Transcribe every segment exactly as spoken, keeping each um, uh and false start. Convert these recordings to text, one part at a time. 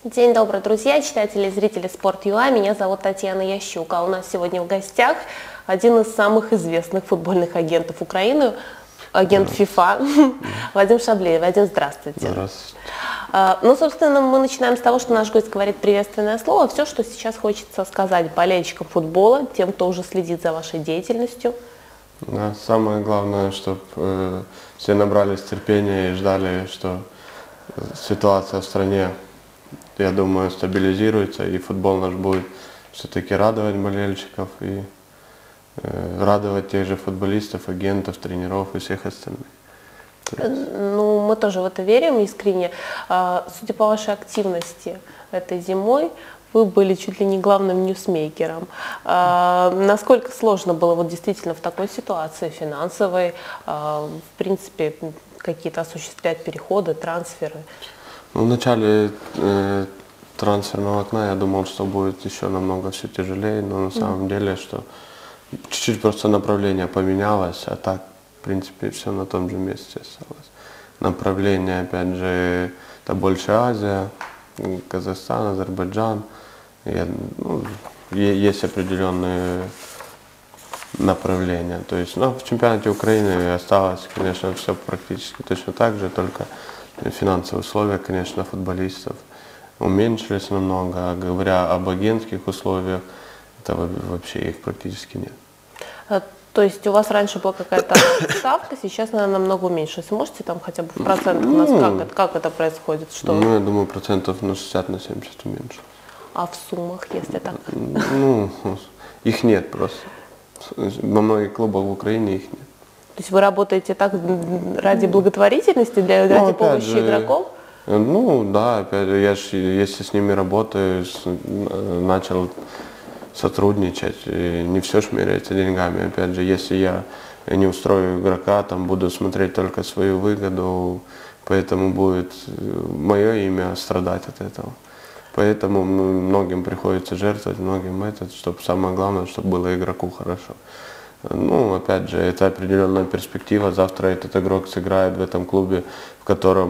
День добрый, друзья, читатели и зрители Спорт.ua. Меня зовут Татьяна Ящук. А у нас сегодня в гостях один из самых известных футбольных агентов Украины, агент ФИФА, Вадим Шаблеев. Вадим, здравствуйте. Здравствуйте. Ну, собственно, мы начинаем с того, что наш гость говорит приветственное слово. Все, что сейчас хочется сказать болельщикам футбола, тем, кто уже следит за вашей деятельностью. Да, самое главное, чтобы э, все набрались терпения и ждали, что ситуация в стране, я думаю, стабилизируется, и футбол наш будет все-таки радовать болельщиков и э, радовать тех же футболистов, агентов, тренеров и всех остальных. Ну, мы тоже в это верим искренне. Судя по вашей активности этой зимой, вы были чуть ли не главным ньюсмейкером. Насколько сложно было вот действительно в такой ситуации финансовой, в принципе, какие-то осуществлять переходы, трансферы? Ну, в начале э, трансферного окна я думал, что будет еще намного все тяжелее, но на самом mm. деле, что чуть-чуть просто направление поменялось, а так, в принципе, все на том же месте осталось. Направление, опять же, это больше Азия, Казахстан, Азербайджан. Я, ну, есть определенные направления. То есть, ну, в чемпионате Украины осталось, конечно, все практически точно так же, только финансовые условия, конечно, футболистов уменьшились намного. А говоря об агентских условиях, это вообще их практически нет. То есть у вас раньше была какая-то ставка, сейчас она намного уменьшилась. Можете там хотя бы в процентах у нас, как это, как это происходит? Что? Ну, я думаю, процентов на шестьдесят, на семьдесят уменьшилось. А в суммах, если так? Ну, их нет просто. Во многих клубах в Украине их нет. То есть вы работаете так ради благотворительности, для, ну, ради помощи же, игроков? Ну да, опять же, я ж, если с ними работаю, с, начал сотрудничать, и не все ж меряется деньгами. Опять же, если я не устрою игрока, там буду смотреть только свою выгоду, поэтому будет мое имя страдать от этого. Поэтому многим приходится жертвовать, многим это, чтобы самое главное, чтобы было игроку хорошо. Ну, опять же, это определенная перспектива. Завтра этот игрок сыграет в этом клубе, в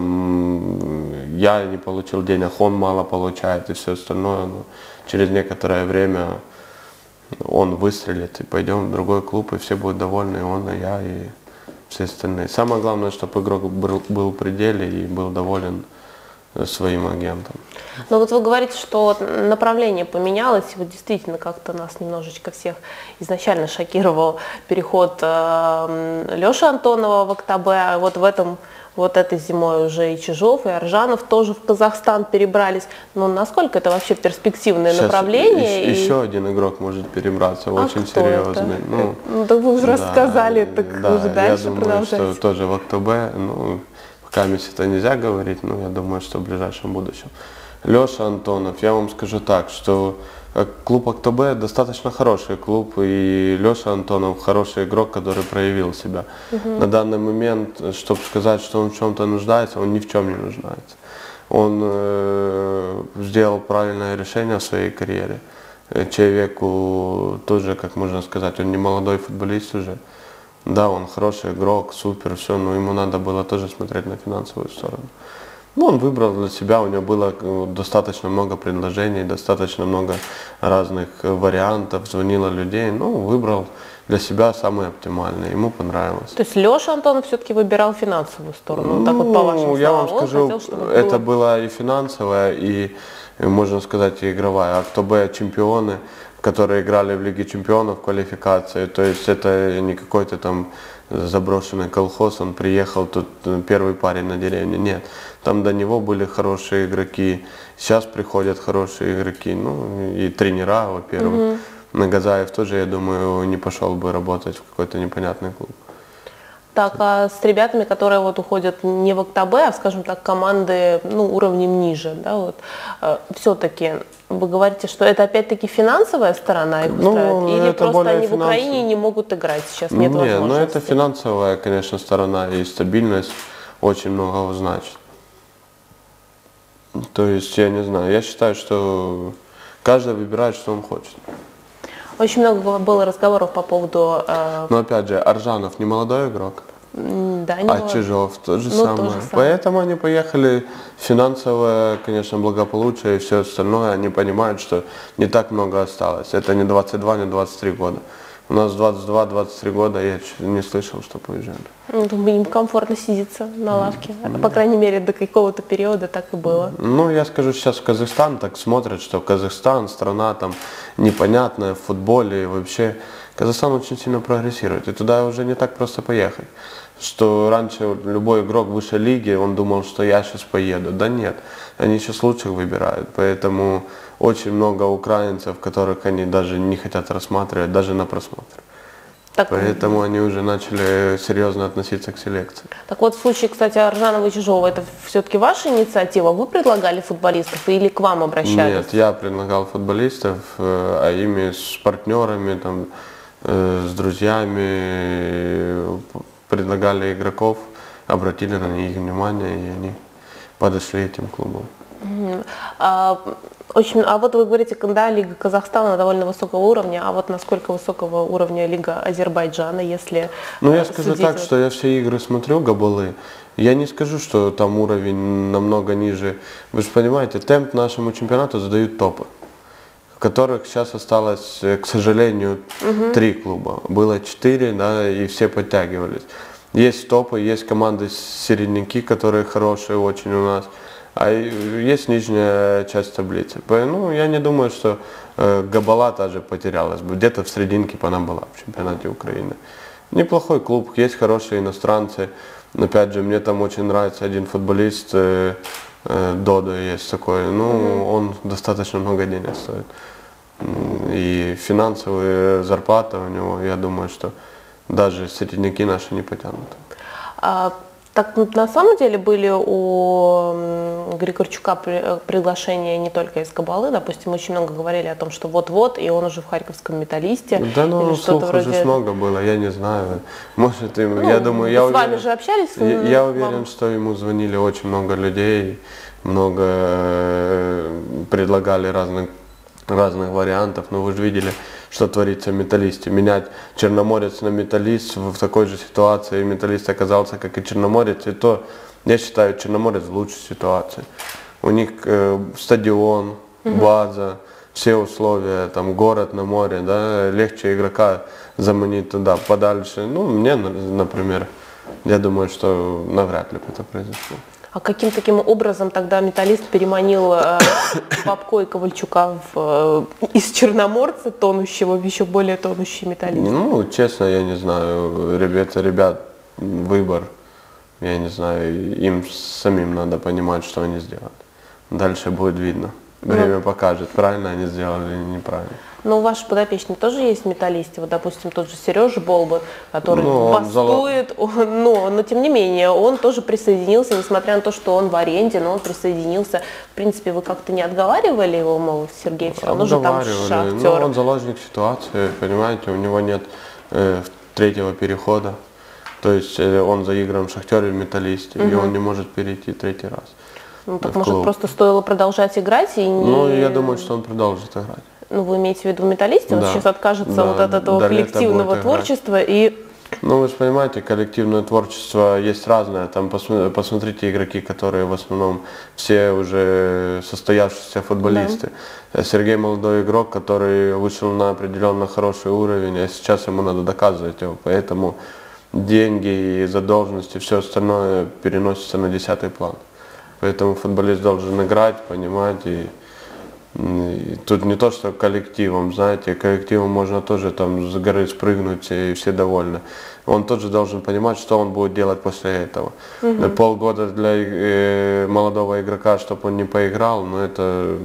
котором я не получил денег, он мало получает и все остальное. Но через некоторое время он выстрелит, и пойдем в другой клуб, и все будут довольны, и он, и я, и все остальные. Самое главное, чтобы игрок был, был в пределе и был доволен своим агентом. Но вот вы говорите, что направление поменялось, и вот действительно как-то нас немножечко всех изначально шокировал переход э, Леши Антонова в ОКТБ, а вот в этом, вот этой зимой уже и Чижов, и Аржанов тоже в Казахстан перебрались. Но насколько это вообще перспективное Сейчас направление? Еще, и... еще один игрок может перебраться, а очень серьезный. Ну, ну, так вы уже да, рассказали, так да, уже дальше я думаю, продолжайте. Что тоже в ОКТБ, ну, пока это нельзя говорить, но я думаю, что в ближайшем будущем. Леша Антонов, я вам скажу так, что клуб ОКТБ достаточно хороший клуб, и Леша Антонов хороший игрок, который проявил себя. Угу. На данный момент, чтобы сказать, что он в чем-то нуждается, он ни в чем не нуждается. Он э, сделал правильное решение в своей карьере. Человеку тоже, как можно сказать, он не молодой футболист уже. Да, он хороший игрок, супер, все, но ему надо было тоже смотреть на финансовую сторону. Ну, он выбрал для себя, у него было достаточно много предложений, достаточно много разных вариантов, звонило людей, ну, выбрал для себя самый оптимальный, ему понравилось. То есть Леша Антонов все-таки выбирал финансовую сторону, ну, так вот по вашим словам. Я вам скажу, хотел, это было... было и финансовая, и, можно сказать, и игровая. ОКТБ чемпионы, которые играли в Лиге чемпионов квалификации, то есть это не какой-то там заброшенный колхоз, он приехал, тут первый парень на деревне, нет. Там до него были хорошие игроки, сейчас приходят хорошие игроки, ну и тренера, во-первых. Угу. Нагазаев тоже, я думаю, не пошел бы работать в какой-то непонятный клуб. Так, а с ребятами, которые вот уходят не в ОКТБ, а, скажем так, команды, ну, уровнем ниже, да, вот, э, все-таки вы говорите, что это опять-таки финансовая сторона их устраивает, ну, или просто они финанс... в Украине не могут играть, сейчас нет не, возможности? Ну, это финансовая, конечно, сторона, и стабильность очень многого значит. То есть, я не знаю, я считаю, что каждый выбирает, что он хочет. Очень много было разговоров по поводу... Э... Но опять же, Аржанов не молодой игрок. Да, а молод... Чижов то же, ну, самое. то же самое. Поэтому они поехали, финансовое, конечно, благополучие и все остальное, они понимают, что не так много осталось. Это не двадцать два, не двадцать три года. У нас двадцать два — двадцать три года, я не слышал, что поезжали. Ну, им комфортно сидится на лавке. Mm-hmm. По крайней мере, до какого-то периода так и было. Ну, я скажу, сейчас в Казахстан так смотрят, что Казахстан, страна там непонятная в футболе и вообще. Казахстан очень сильно прогрессирует, и туда уже не так просто поехать. Что раньше любой игрок высшей лиги, он думал, что я сейчас поеду. Да нет, они сейчас лучших выбирают, поэтому очень много украинцев, которых они даже не хотят рассматривать, даже на просмотр. Так, поэтому они уже начали серьезно относиться к селекции. Так вот, в случае, кстати, Аржанова и Чижова, это все-таки ваша инициатива? Вы предлагали футболистов или к вам обращались? Нет, я предлагал футболистов, а ими с партнерами, там, с друзьями предлагали игроков, обратили на них внимание, и они подошли этим клубам. Mm-hmm. а, очень, а вот вы говорите, да, Лига Казахстана довольно высокого уровня, а вот насколько высокого уровня Лига Азербайджана, если... Ну, я скажу так, вот... что я все игры смотрю, габалы, я не скажу, что там уровень намного ниже. Вы же понимаете, темп нашему чемпионату задают топы, в которых сейчас осталось, к сожалению, угу. три клуба. Было четыре, да, и все подтягивались. Есть топы, есть команды середняки, которые хорошие очень у нас, а есть нижняя часть таблицы. Ну, я не думаю, что э, Габала даже потерялась бы. Где-то в серединке она была в чемпионате Украины. Неплохой клуб, есть хорошие иностранцы. Опять же, мне там очень нравится один футболист, э, э, Додо есть такой. Ну, mm-hmm. он достаточно много денег стоит. И финансовые зарплаты у него, я думаю, что даже середняки наши не потянут. А, так на самом деле были у Григорчука приглашения не только из Габалы, допустим, очень много говорили о том, что вот-вот, и он уже в Харьковском Металлисте. Да, ну, слухов вроде... же много было, я не знаю. Может, им, ну, я думаю, я с уверен, вами же общались? Я, я уверен, что ему звонили очень много людей, много предлагали разных разных вариантов, но вы же видели, что творится в Металлисте. Менять Черноморец на Металлист в такой же ситуации, Металлист оказался, как и Черноморец, и то, я считаю, Черноморец в лучшей ситуации. У них э, стадион, база, все условия, там город на море, да, легче игрока заманить туда, подальше. Ну, мне, например, я думаю, что навряд ли бы это произошло. А каким таким образом тогда Металлист переманил э, Бабко и Ковальчука в, э, из Черноморца, тонущего, в еще более тонущий Металлист? Ну, честно, я не знаю. Ребята, ребят, выбор. Я не знаю, им самим надо понимать, что они сделают. Дальше будет видно. Время ну, покажет, правильно они сделали или неправильно. Но у ваших подопечных тоже есть металлисты, вот, допустим, тот же Сережа Болбот, который ну, бастует, он, но, но тем не менее, он тоже присоединился, несмотря на то, что он в аренде, но он присоединился. В принципе, вы как-то не отговаривали его, мол, Сергей все равно же там Шахтер. Ну, он заложник ситуации, понимаете, у него нет э, третьего перехода, то есть э, он заигран в Шахтере, в Металлисте, угу. и он не может перейти третий раз. Ну, так может, просто стоило продолжать играть и не... Ну, я думаю, что он продолжит играть. Ну, вы имеете в виду Металлисте? Он да. сейчас откажется да. вот от этого до коллективного творчества и... Ну, вы же понимаете, коллективное творчество есть разное. Там посмотрите игроки, которые в основном все уже состоявшиеся футболисты. Да. Сергей молодой игрок, который вышел на определенно хороший уровень, а сейчас ему надо доказывать его. Поэтому деньги и задолженности, все остальное переносится на десятый план. Поэтому футболист должен играть, понимать, и, и тут не то, что коллективом, знаете, коллективом можно тоже там с горы спрыгнуть, и все довольны. Он тоже должен понимать, что он будет делать после этого. Угу. Полгода для э, молодого игрока, чтобы он не поиграл, но это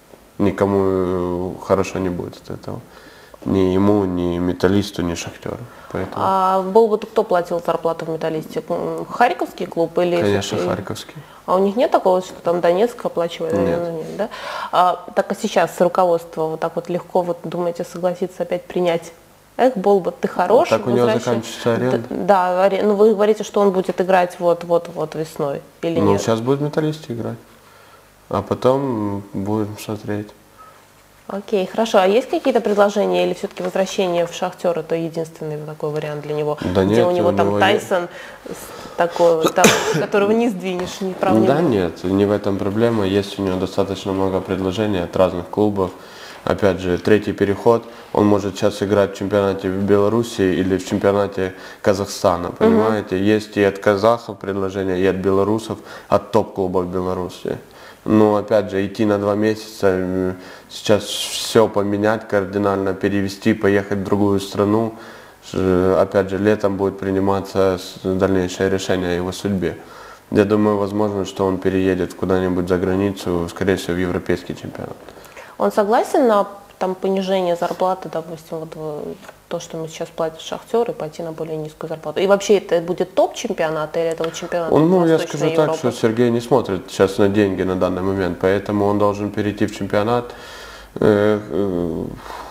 никому хорошо не будет от этого. Ни ему, ни Металлисту, ни Шахтеру. Поэтому... А Болботу кто платил зарплату в Металлисте? Харьковский клуб или... Конечно, Харьковский. А у них нет такого, что там Донецк оплачивает? Нет. Нет, да? А, так а сейчас руководство вот так вот легко, вот думаете, согласиться опять принять? Эх, Болбот, ты хорош. Так у него заканчивается аренда. Да, да, ну вы говорите, что он будет играть вот-вот-вот весной или ну, нет? Ну, сейчас будет в Металлисте играть. А потом будем смотреть. Окей, хорошо. А есть какие-то предложения или все-таки возвращение в «Шахтер» это единственный такой вариант для него? Да где нет, у него у там него Тайсон такой, там, которого не сдвинешь, ни вправо, ни Да влево. нет, не в этом проблема. Есть у него достаточно много предложений от разных клубов. Опять же, третий переход, он может сейчас играть в чемпионате в Беларуси или в чемпионате Казахстана, понимаете? Угу. Есть и от казахов предложения, и от белорусов, от топ-клубов Беларуси. Но опять же, идти на два месяца, сейчас все поменять кардинально, перевести, поехать в другую страну. Опять же, летом будет приниматься дальнейшее решение о его судьбе. Я думаю, возможно, что он переедет куда-нибудь за границу, скорее всего, в европейский чемпионат. Он согласен на там, понижение зарплаты, допустим, вот то, что мы сейчас платим «Шахтер», и пойти на более низкую зарплату? И вообще это будет топ-чемпионат или этого чемпионата? Он, ну, я скажу Европы? так, что Сергей не смотрит сейчас на деньги на данный момент, поэтому он должен перейти в чемпионат, э, э,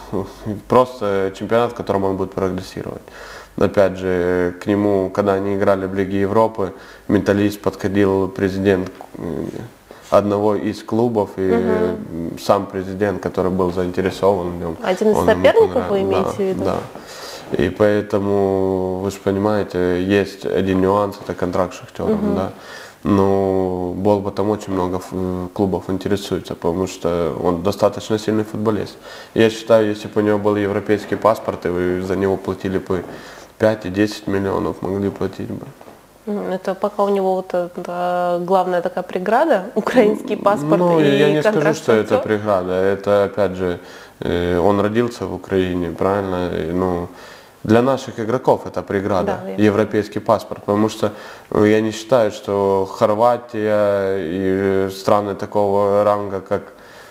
просто чемпионат, в котором он будет прогрессировать. Опять же, к нему, когда они играли в Лиге Европы, «Металлист» подходил президент одного из клубов, и угу. сам президент, который был заинтересован в нем. Один из соперников вы имеете да, в виду? Да. И поэтому, вы же понимаете, есть один нюанс, это контракт с «Шахтером», угу. да. Но Болба там очень много клубов интересуется, потому что он достаточно сильный футболист. Я считаю, если бы у него был европейский паспорт, и вы за него платили бы пять и десять миллионов, могли платить бы. Это пока у него вот это главная такая преграда, украинский паспорт ну, и я не скажу, что «Шахтер». это преграда. Это, опять же, он родился в Украине, правильно? Ну, для наших игроков это преграда, да, европейский паспорт. Потому что я не считаю, что Хорватия и страны такого ранга, как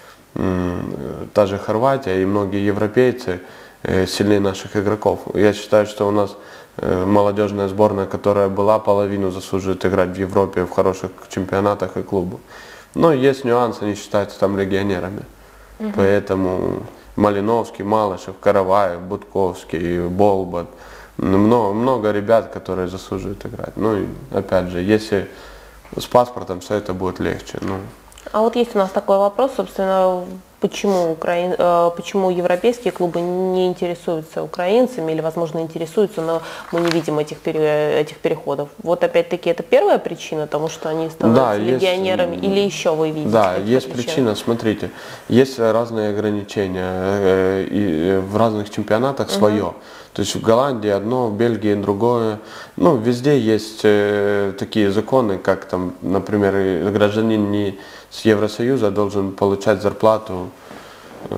м, та же Хорватия и многие европейцы, сильнее наших игроков. Я считаю, что у нас молодежная сборная, которая была, половину заслуживает играть в Европе, в хороших чемпионатах и клубах. Но есть нюансы, они считаются там легионерами. Угу. Поэтому Малиновский, Малышев, Караваев, Будковский, Болбат, много, много ребят, которые заслуживают играть. Ну и опять же, если с паспортом все это будет легче. Ну. А вот есть у нас такой вопрос, собственно, почему, украин... почему европейские клубы не интересуются украинцами или, возможно, интересуются, но мы не видим этих, пере... этих переходов. Вот опять-таки это первая причина, потому что они становятся да, легионерами, есть... или еще вы видите? Да, есть причины? причина, смотрите, есть разные ограничения, и в разных чемпионатах угу. свое. То есть в Голландии одно, в Бельгии другое. Ну, везде есть э, такие законы, как там, например, гражданин не с Евросоюза должен получать зарплату, э,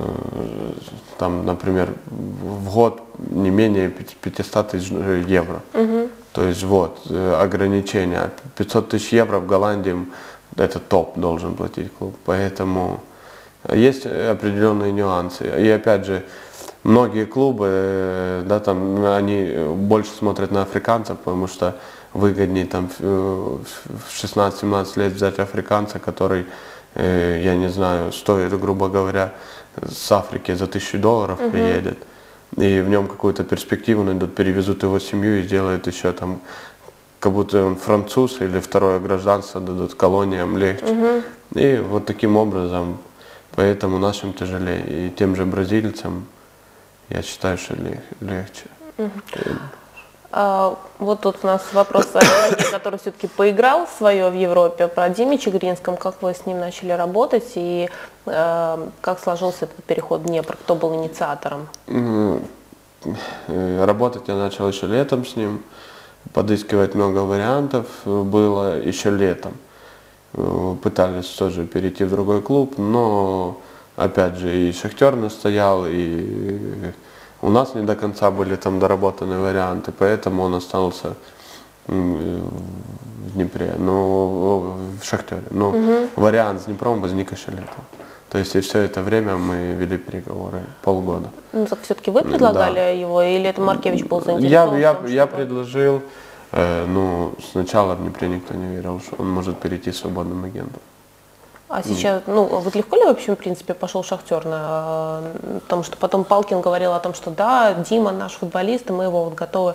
там, например, в год не менее пятьсот тысяч евро. Угу. То есть вот э, ограничения. пятьсот тысяч евро в Голландии это топ должен платить клуб. Поэтому есть определенные нюансы. И опять же, многие клубы, да, там, они больше смотрят на африканцев, потому что выгоднее там в шестнадцать-семнадцать лет взять африканца, который, я не знаю, стоит, грубо говоря, с Африки за тысячу долларов угу. приедет, и в нем какую-то перспективу найдут, перевезут его семью и сделают еще там, как будто он француз или второе гражданство дадут колониям легче. Угу. И вот таким образом, поэтому нашим тяжелее, и тем же бразильцам, я считаю, что легче. Угу. А, вот тут у нас вопрос о человеке, который все-таки поиграл свое в Европе, про Диме Чигринском. Как вы с ним начали работать и э, как сложился этот переход в Днепр? Кто был инициатором? Работать я начал еще летом с ним. Подыскивать много вариантов было еще летом. Пытались тоже перейти в другой клуб, но опять же и «Шахтер» настоял, и у нас не до конца были там доработаны варианты, поэтому он остался в Днепре, но в «Шахтере». Но угу. вариант с Днепром возник еще летом. То есть и все это время мы вели переговоры полгода. Ну, так все-таки вы предлагали да. его, или это Маркевич был заинтересован? Я, я, том, я предложил, э, ну, сначала в Днепре никто не верил, что он может перейти свободным агентом. А сейчас, ну, вот легко ли вообще, в принципе, пошел «Шахтер» на, потому что потом Палкин говорил о том, что да, Дима наш футболист, и мы его вот готовы, в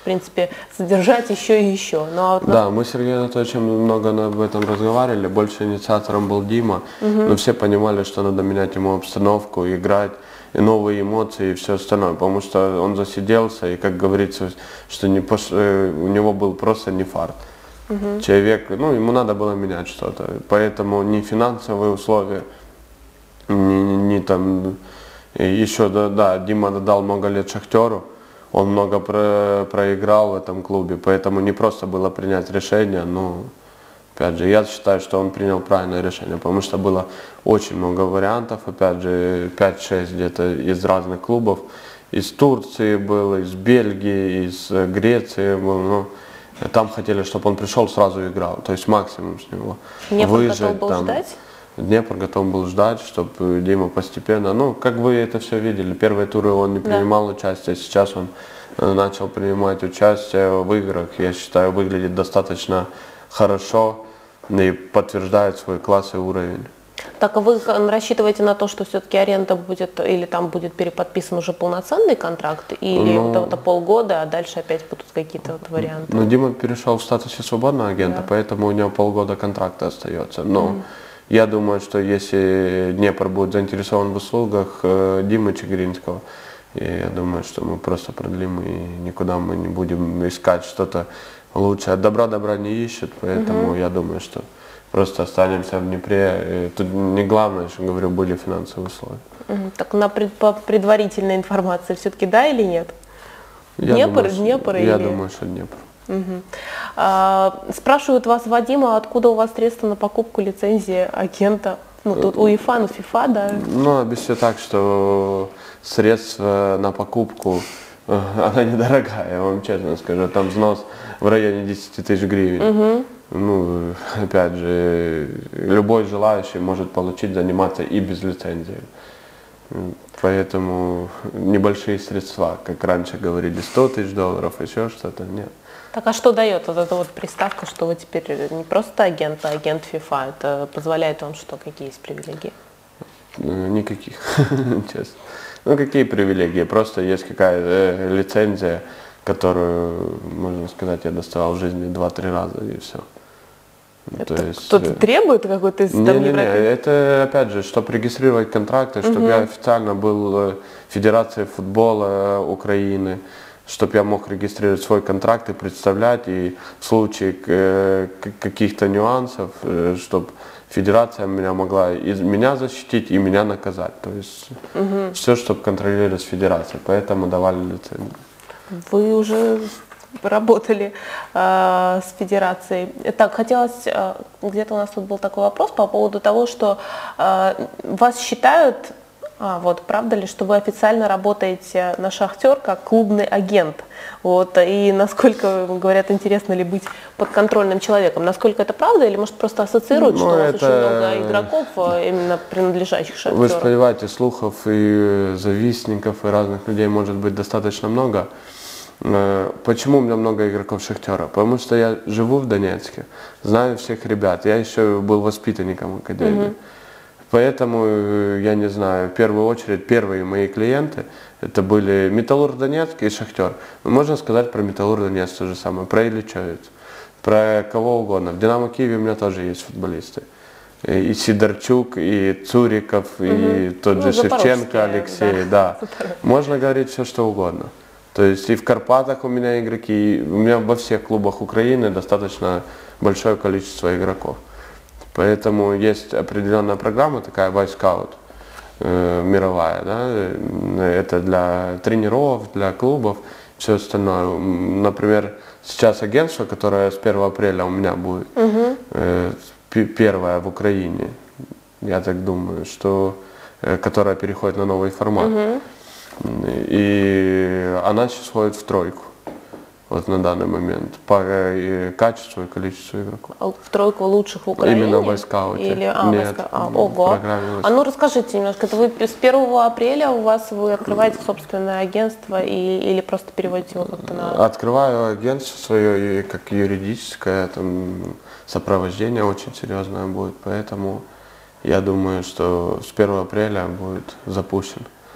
в принципе, содержать еще и еще. Но, вот, да, мы с Сергеем Анатольевичем много об этом разговаривали, больше инициатором был Дима, угу. но все понимали, что надо менять ему обстановку, играть, и новые эмоции и все остальное, потому что он засиделся, и, как говорится, что не пош... у него был просто не фарт. Угу. Человек, ну, ему надо было менять что-то, поэтому ни финансовые условия, ни, ни, ни там, еще, да, да, Дима дал много лет Шахтеру, он много про, проиграл в этом клубе, поэтому не просто было принять решение, но, опять же, я считаю, что он принял правильное решение, потому что было очень много вариантов, опять же, пять-шесть где-то из разных клубов, из Турции было, из Бельгии, из Греции был, ну, там хотели, чтобы он пришел, сразу играл, то есть максимум с него. Днепр выжить, готов был там, ждать? Днепр готов был ждать, чтобы Дима постепенно, ну, как вы это все видели, первые туры он не принимал да. участие, сейчас он начал принимать участие в играх, я считаю, выглядит достаточно хорошо и подтверждает свой класс и уровень. Так, а вы рассчитываете на то, что все-таки аренда будет, или там будет переподписан уже полноценный контракт, или ну, вот это полгода, а дальше опять будут какие-то вот варианты? Ну, Дима перешел в статусе свободного агента, да. поэтому у него полгода контракта остается. Но mm. я думаю, что если Днепр будет заинтересован в услугах э, Димы Чигиринского, я думаю, что мы просто продлим и никуда мы не будем искать что-то лучше. Добра добра не ищет, поэтому mm-hmm. я думаю, что просто останемся в Днепре. Тут не главное, что говорю, были финансовые условия. Угу. Так на пред, по предварительной информации все-таки да или нет? Я Днепр, думаю, Днепр я или... думаю, что Днепр. Угу. А, спрашивают вас, Вадима, откуда у вас средства на покупку лицензии агента? Ну, тут УЕФА, ну, ФИФА, да? Ну, объясню так, что средства на покупку, она недорогая, я вам честно скажу. Там взнос в районе десяти тысяч гривен. Угу. Ну, опять же, любой желающий может получить, заниматься и без лицензии. Поэтому небольшие средства, как раньше говорили, сто тысяч долларов, еще что-то, нет. Так а что дает вот эта вот приставка, что вы теперь не просто агент, а агент ФИФА? Это позволяет вам что, какие есть привилегии? Никаких, честно. Ну какие привилегии? Просто есть какая-то лицензия, которую, можно сказать, я доставал в жизни два-три раза и все. Это кто-то требует какой-то из не, не, не, это опять же, чтобы регистрировать контракты, чтобы угу. я официально был в Федерации футбола Украины, чтобы я мог регистрировать свой контракт и представлять, и в случае каких-то нюансов, чтобы Федерация меня могла и меня защитить, и меня наказать. То есть угу. все, чтобы контролировать Федерация, поэтому давали лицензию. Вы уже работали э, с Федерацией. Так, хотелось, э, где-то у нас тут был такой вопрос по поводу того, что э, вас считают, а, вот, правда ли, что вы официально работаете на Шахтер как клубный агент? Вот, и насколько, говорят, интересно ли быть подконтрольным человеком? Насколько это правда или, может, просто ассоциируют, ну, что у вас это... очень много игроков, именно принадлежащих Шахтеру? Вы понимаете, слухов и завистников, и разных людей может быть достаточно много. Почему у меня много игроков Шахтера? Потому что я живу в Донецке, знаю всех ребят, я еще был воспитанником академии. Mm-hmm. Поэтому, я не знаю, в первую очередь, первые мои клиенты, это были Металлург Донецк и Шахтер. Можно сказать про Металлург Донецк то же самое, про Ильичевец, про кого угодно. В Динамо Киеве у меня тоже есть футболисты. И Сидорчук, и Цуриков, mm-hmm. и тот ну, же Шевченко, Алексей, да. да. Можно говорить все, что угодно. То есть и в Карпатах у меня игроки, и у меня во всех клубах Украины достаточно большое количество игроков. Поэтому есть определенная программа, такая Вайскаут, э, мировая, да, это для тренеров, для клубов, все остальное. Например, сейчас агентство, которое с первого апреля у меня будет, угу. э, первое в Украине, я так думаю, что, э, которое переходит на новый формат. Угу. И она сейчас входит в тройку, вот на данный момент, по качеству и количеству игроков. В тройку лучших в Украине? Именно в Вайскауте. Или, а, Нет, войска... а, ого. А ну расскажите немножко, это вы с первого апреля у вас вы открываете собственное агентство и, или просто переводите его как-то на... Открываю агентство свое, и как юридическое, там сопровождение очень серьезное будет, поэтому я думаю, что с первого апреля будет запущен.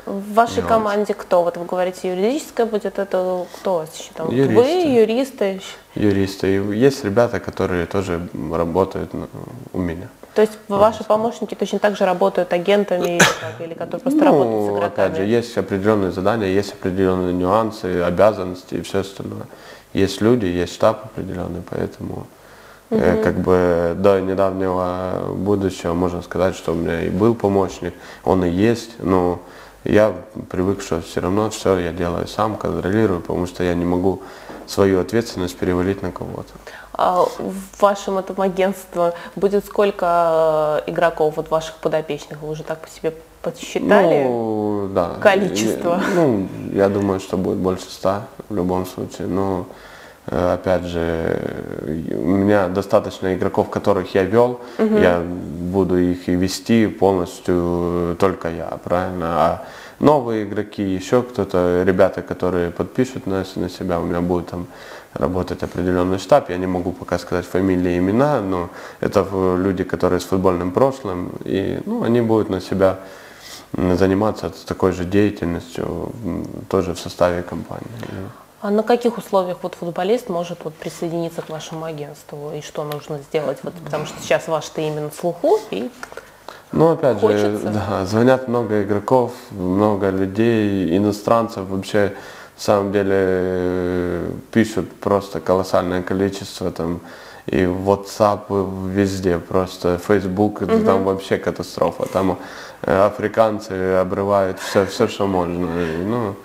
В вашей нюансы. команде кто? Вот вы говорите, юридическая будет, это кто у вас еще там? Юристы. Вы, юристы? Юристы. И есть ребята, которые тоже работают у меня. То есть ваши помощники точно так же работают агентами или, как, или которые просто ну, работают с игроками? Опять же, есть определенные задания, есть определенные нюансы, обязанности и все остальное. Есть люди, есть штаб определенный, поэтому угу. э, как бы до недавнего будущего можно сказать, что у меня и был помощник, он и есть, но я привык, что все равно все я делаю сам, контролирую, потому что я не могу свою ответственность перевалить на кого-то. А в вашем этом агентстве будет сколько игроков, вот ваших подопечных? Вы уже так по себе подсчитали? Ну, да. Количество? Я, ну, я думаю, что будет больше ста в любом случае. Но, опять же, у меня достаточно игроков, которых я вел. Угу. Я буду их и вести полностью только я, правильно? А новые игроки, еще кто-то, ребята, которые подпишут на, на себя, у меня будет там работать определенный штаб, я не могу пока сказать фамилии, имена, но это люди, которые с футбольным прошлым, и ну, они будут на себя заниматься такой же деятельностью, тоже в составе компании. А на каких условиях вот футболист может вот присоединиться к вашему агентству, и что нужно сделать? Вот, потому что сейчас ваш-то именно на слуху, и ну, опять хочется. же, да, звонят много игроков, много людей, иностранцев вообще. На самом деле пишут просто колоссальное количество, там и WhatsApp везде, просто Facebook, угу. там вообще катастрофа, там африканцы обрывают все, все, что можно, и, ну,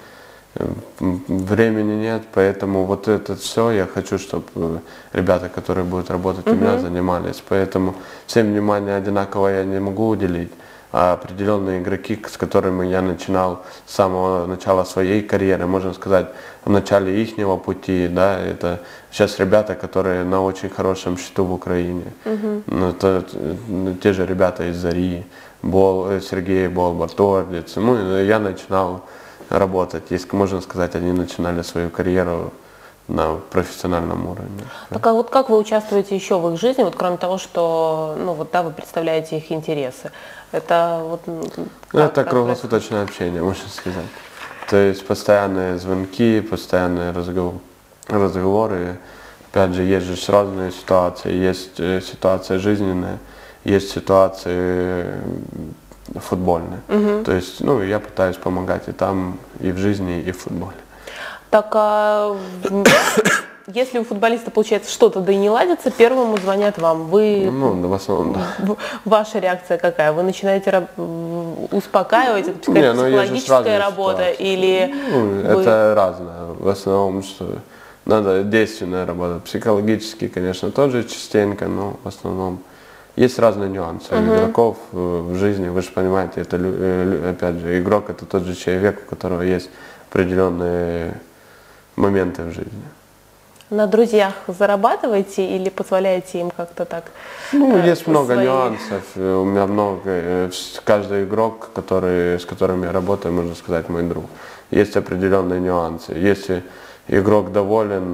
времени нет, поэтому вот это все я хочу, чтобы ребята, которые будут работать угу. у меня, занимались, поэтому всем внимание одинаково я не могу уделить. А определенные игроки, с которыми я начинал с самого начала своей карьеры, можно сказать, в начале ихнего пути, да, это сейчас ребята, которые на очень хорошем счету в Украине. Uh-huh. Ну, это, ну, те же ребята из Зари, Бол, Сергей Болбар, Тордец. Ну, я начинал работать, если можно сказать, они начинали свою карьеру на профессиональном уровне. Так а вот как вы участвуете еще в их жизни, вот кроме того, что ну, вот, да, вы представляете их интересы? Это, вот, ну, это круглосуточное общение, можно сказать. То есть постоянные звонки, постоянные разговор, разговоры. Опять же, есть же разные ситуации. Есть ситуация жизненная, есть ситуации футбольные. Угу. То есть ну, я пытаюсь помогать и там, и в жизни, и в футболе. Так, а если у футболиста получается что-то да и не ладится, первому звонят вам. Вы, ну, в основном, да. Ваша реакция какая? Вы начинаете успокаивать, это какая-то ну, психологическая работа? Или ну, вы... Это разное. В основном, что надо действенная работа. Психологически, конечно, тоже частенько, но в основном есть разные нюансы. Uh-huh. Игроков в жизни, вы же понимаете, это опять же, игрок это тот же человек, у которого есть определенные моменты в жизни. На друзьях зарабатываете или позволяете им как-то так? Ну, э, есть много свои... нюансов. У меня много. Каждый игрок, который, с которым я работаю, можно сказать, мой друг. Есть определенные нюансы. Если игрок доволен,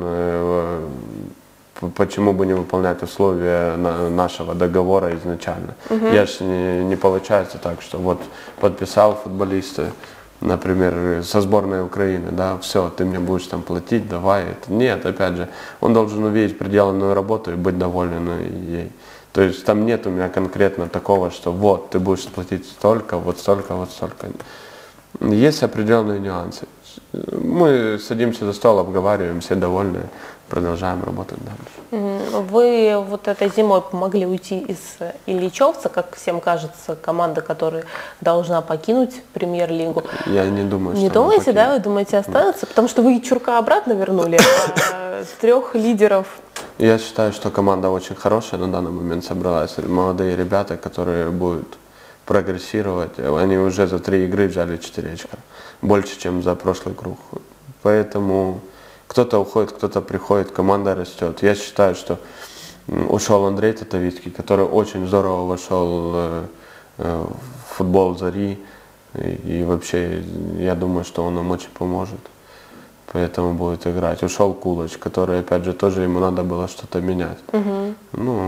почему бы не выполнять условия нашего договора изначально? Угу. Я же не, не получается так, что вот подписал футболиста, например, со сборной Украины, да, все, ты мне будешь там платить, давай. Это. Нет, опять же, он должен увидеть проделанную работу и быть доволен ей. То есть там нет у меня конкретно такого, что вот, ты будешь платить столько, вот столько, вот столько. Есть определенные нюансы. Мы садимся за стол, обговариваем, все довольны, продолжаем работать дальше. Вы вот этой зимой помогли уйти из Ильичевца, как всем кажется, команда, которая должна покинуть премьер-лигу. Я не думаю, Не что думаете, да? Вы думаете останется? Да. Потому что вы Чурка обратно вернули, а трех лидеров. Я считаю, что команда очень хорошая на данный момент собралась. Молодые ребята, которые будут прогрессировать. Они уже за три игры взяли четыре очка. Больше, чем за прошлый круг. Поэтому кто-то уходит, кто-то приходит, команда растет. Я считаю, что ушел Андрей Татовицкий, который очень здорово вошел в футбол Зари. И вообще, я думаю, что он нам очень поможет. Поэтому будет играть. Ушел Кулач, который, опять же, тоже ему надо было что-то менять. Угу. Ну,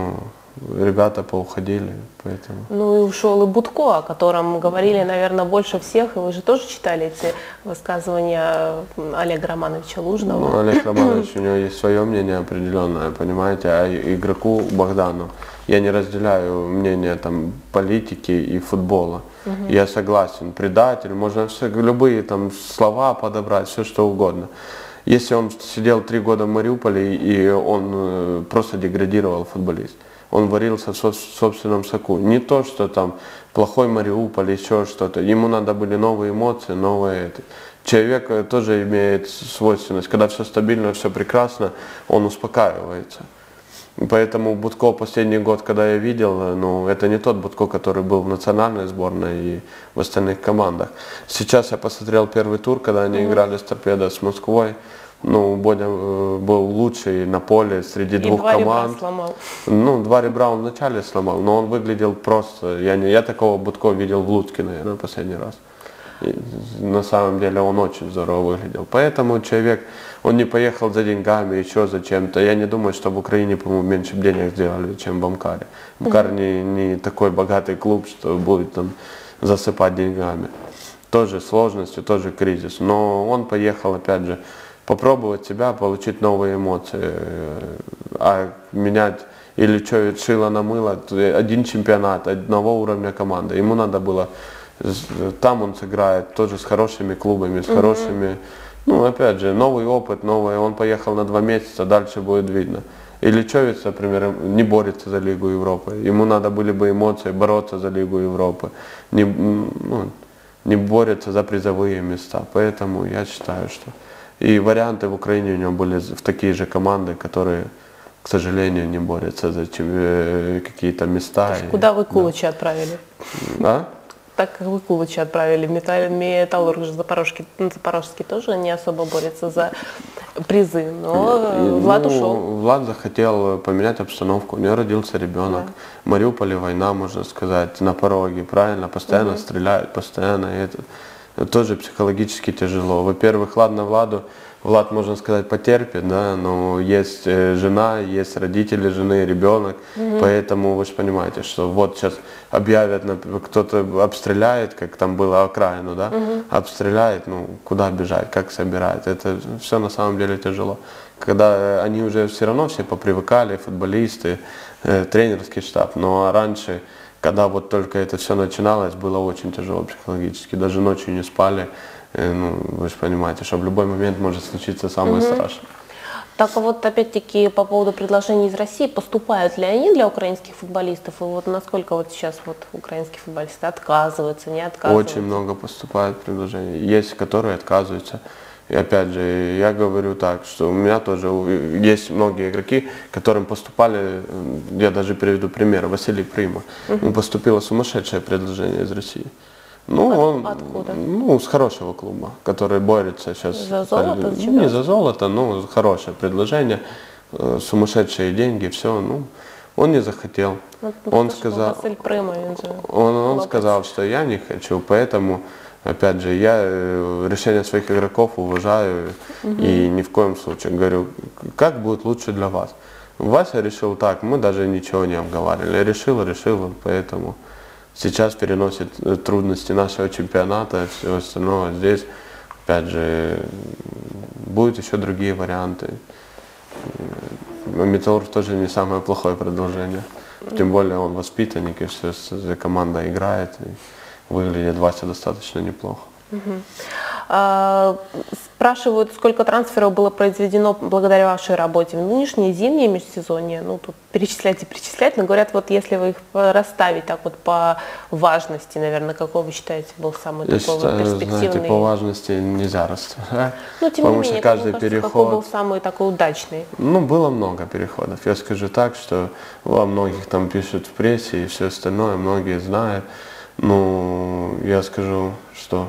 ребята поуходили, поэтому... Ну и ушел и Будко, о котором говорили, наверное, больше всех, и вы же тоже читали эти высказывания Олега Романовича Лужного. Ну, Олег Романович, у него есть свое мнение определенное, понимаете, а игроку Богдану я не разделяю мнение там политики и футбола. Угу. Я согласен, предатель, можно все, любые там слова подобрать, все что угодно. Если он сидел три года в Мариуполе и он просто деградировал футболист, он варился в собственном соку. Не то, что там плохой Мариуполь, еще что-то. Ему надо были новые эмоции, новые... Человек тоже имеет свойственность, когда все стабильно, все прекрасно, он успокаивается. Поэтому Будко последний год, когда я видел, ну, это не тот Будко, который был в национальной сборной и в остальных командах. Сейчас я посмотрел первый тур, когда они mm-hmm. играли с Торпедо, с Москвой. Ну, Бодя э, был лучший на поле среди и двух два команд. Ребра сломал. Ну, два ребра он вначале сломал, но он выглядел просто. Я, не, я такого Будко видел в Луцке, наверное, последний раз. И на самом деле он очень здорово выглядел. Поэтому человек, он не поехал за деньгами, еще за чем-то. Я не думаю, что в Украине, по-моему, меньше денег сделали, чем в Амкаре. Амкар mm-hmm. не, не такой богатый клуб, что будет там засыпать деньгами. Тоже сложности, тоже кризис. Но он поехал, опять же, попробовать себя, получить новые эмоции. А менять или что, шило на мыло, один чемпионат, одного уровня команды. Ему надо было... Там он сыграет тоже с хорошими клубами, с mm-hmm. хорошими, ну опять же, новый опыт, новый, он поехал на два месяца, дальше будет видно. Или Човец, например, не борется за Лигу Европы, ему надо были бы эмоции бороться за Лигу Европы, не, ну, не борется за призовые места, поэтому я считаю, что и варианты в Украине у него были в такие же команды, которые, к сожалению, не борются за какие-то места. И, куда вы Кулыча да. отправили? А? Так как вы Кулыча отправили, Металлург же Запорожский, Запорожский тоже не особо борется за призы, но и, Влад ну, ушел. Влад захотел поменять обстановку, у него родился ребенок, да. В Мариуполе война, можно сказать, на пороге, правильно, постоянно угу. стреляют, постоянно это, это тоже психологически тяжело. Во-первых, ладно, Владу, Влад, можно сказать, потерпит, да, но есть жена, есть родители жены, ребенок, угу. Поэтому вы же понимаете, что вот сейчас объявят, кто-то обстреляет, как там было окраину, да, угу. Обстреляет, ну, куда бежать, как собирать, это все на самом деле тяжело. Когда они уже все равно все попривыкали, футболисты, э, тренерский штаб, но раньше, когда вот только это все начиналось, было очень тяжело психологически, даже ночью не спали. Ну, вы же понимаете, что в любой момент может случиться самое угу. страшное. Так а вот опять-таки по поводу предложений из России, поступают ли они для украинских футболистов? И вот насколько вот сейчас вот украинские футболисты отказываются, не отказываются? Очень много поступает предложений. Есть, которые отказываются. И опять же, я говорю так, что у меня тоже есть многие игроки, которым поступали, я даже приведу пример, Василий Прима. Угу. Ему поступило сумасшедшее предложение из России. Ну, От, он, откуда? Ну, с хорошего клуба, который борется сейчас. За золото? Ну, не за золото, но хорошее предложение, сумасшедшие деньги, все. Ну, он не захотел. Ну, он сказал, Василь Прима, он, же он, он сказал, что я не хочу, поэтому, опять же, я решение своих игроков уважаю угу. и ни в коем случае говорю, как будет лучше для вас. Вася решил так, мы даже ничего не обговаривали. Решил, решил, поэтому... Сейчас переносит трудности нашего чемпионата, всего остального. Здесь, опять же, будут еще другие варианты. Металлург тоже не самое плохое предложение. Тем более он воспитанник, и все, команда играет, и выглядит Вася достаточно неплохо. Угу. А, спрашивают, сколько трансферов было произведено благодаря вашей работе в нынешнее зимнее межсезонье. Ну, тут перечислять и перечислять, но говорят, вот если вы их расставить так вот по важности, наверное, какой вы считаете был самый Я такой считаю, вот перспективный? Знаете, по важности нельзя расставить. Ну, тем Потому не менее, что каждый кажется, переход... какой был самый такой удачный? Ну, было много переходов. Я скажу так, что во многих там пишут в прессе и все остальное, многие знают. Ну, я скажу, что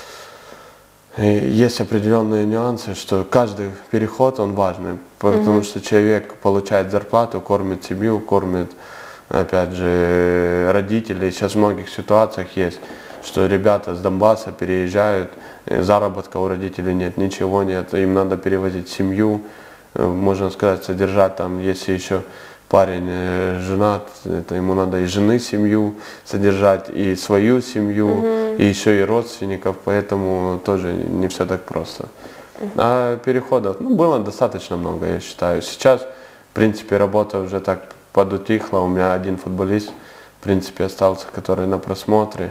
есть определенные нюансы, что каждый переход, он важный, потому mm-hmm. что человек получает зарплату, кормит семью, кормит, опять же, родителей. Сейчас в многих ситуациях есть, что ребята с Донбасса переезжают, заработка у родителей нет, ничего нет, им надо перевозить семью, можно сказать, содержать там, если еще парень э, женат, это ему надо и жены семью содержать, и свою семью, mm-hmm. и еще и родственников, поэтому тоже не все так просто. Mm-hmm. А переходов ну, было достаточно много, я считаю. Сейчас, в принципе, работа уже так подутихла. У меня один футболист, в принципе, остался, который на просмотре.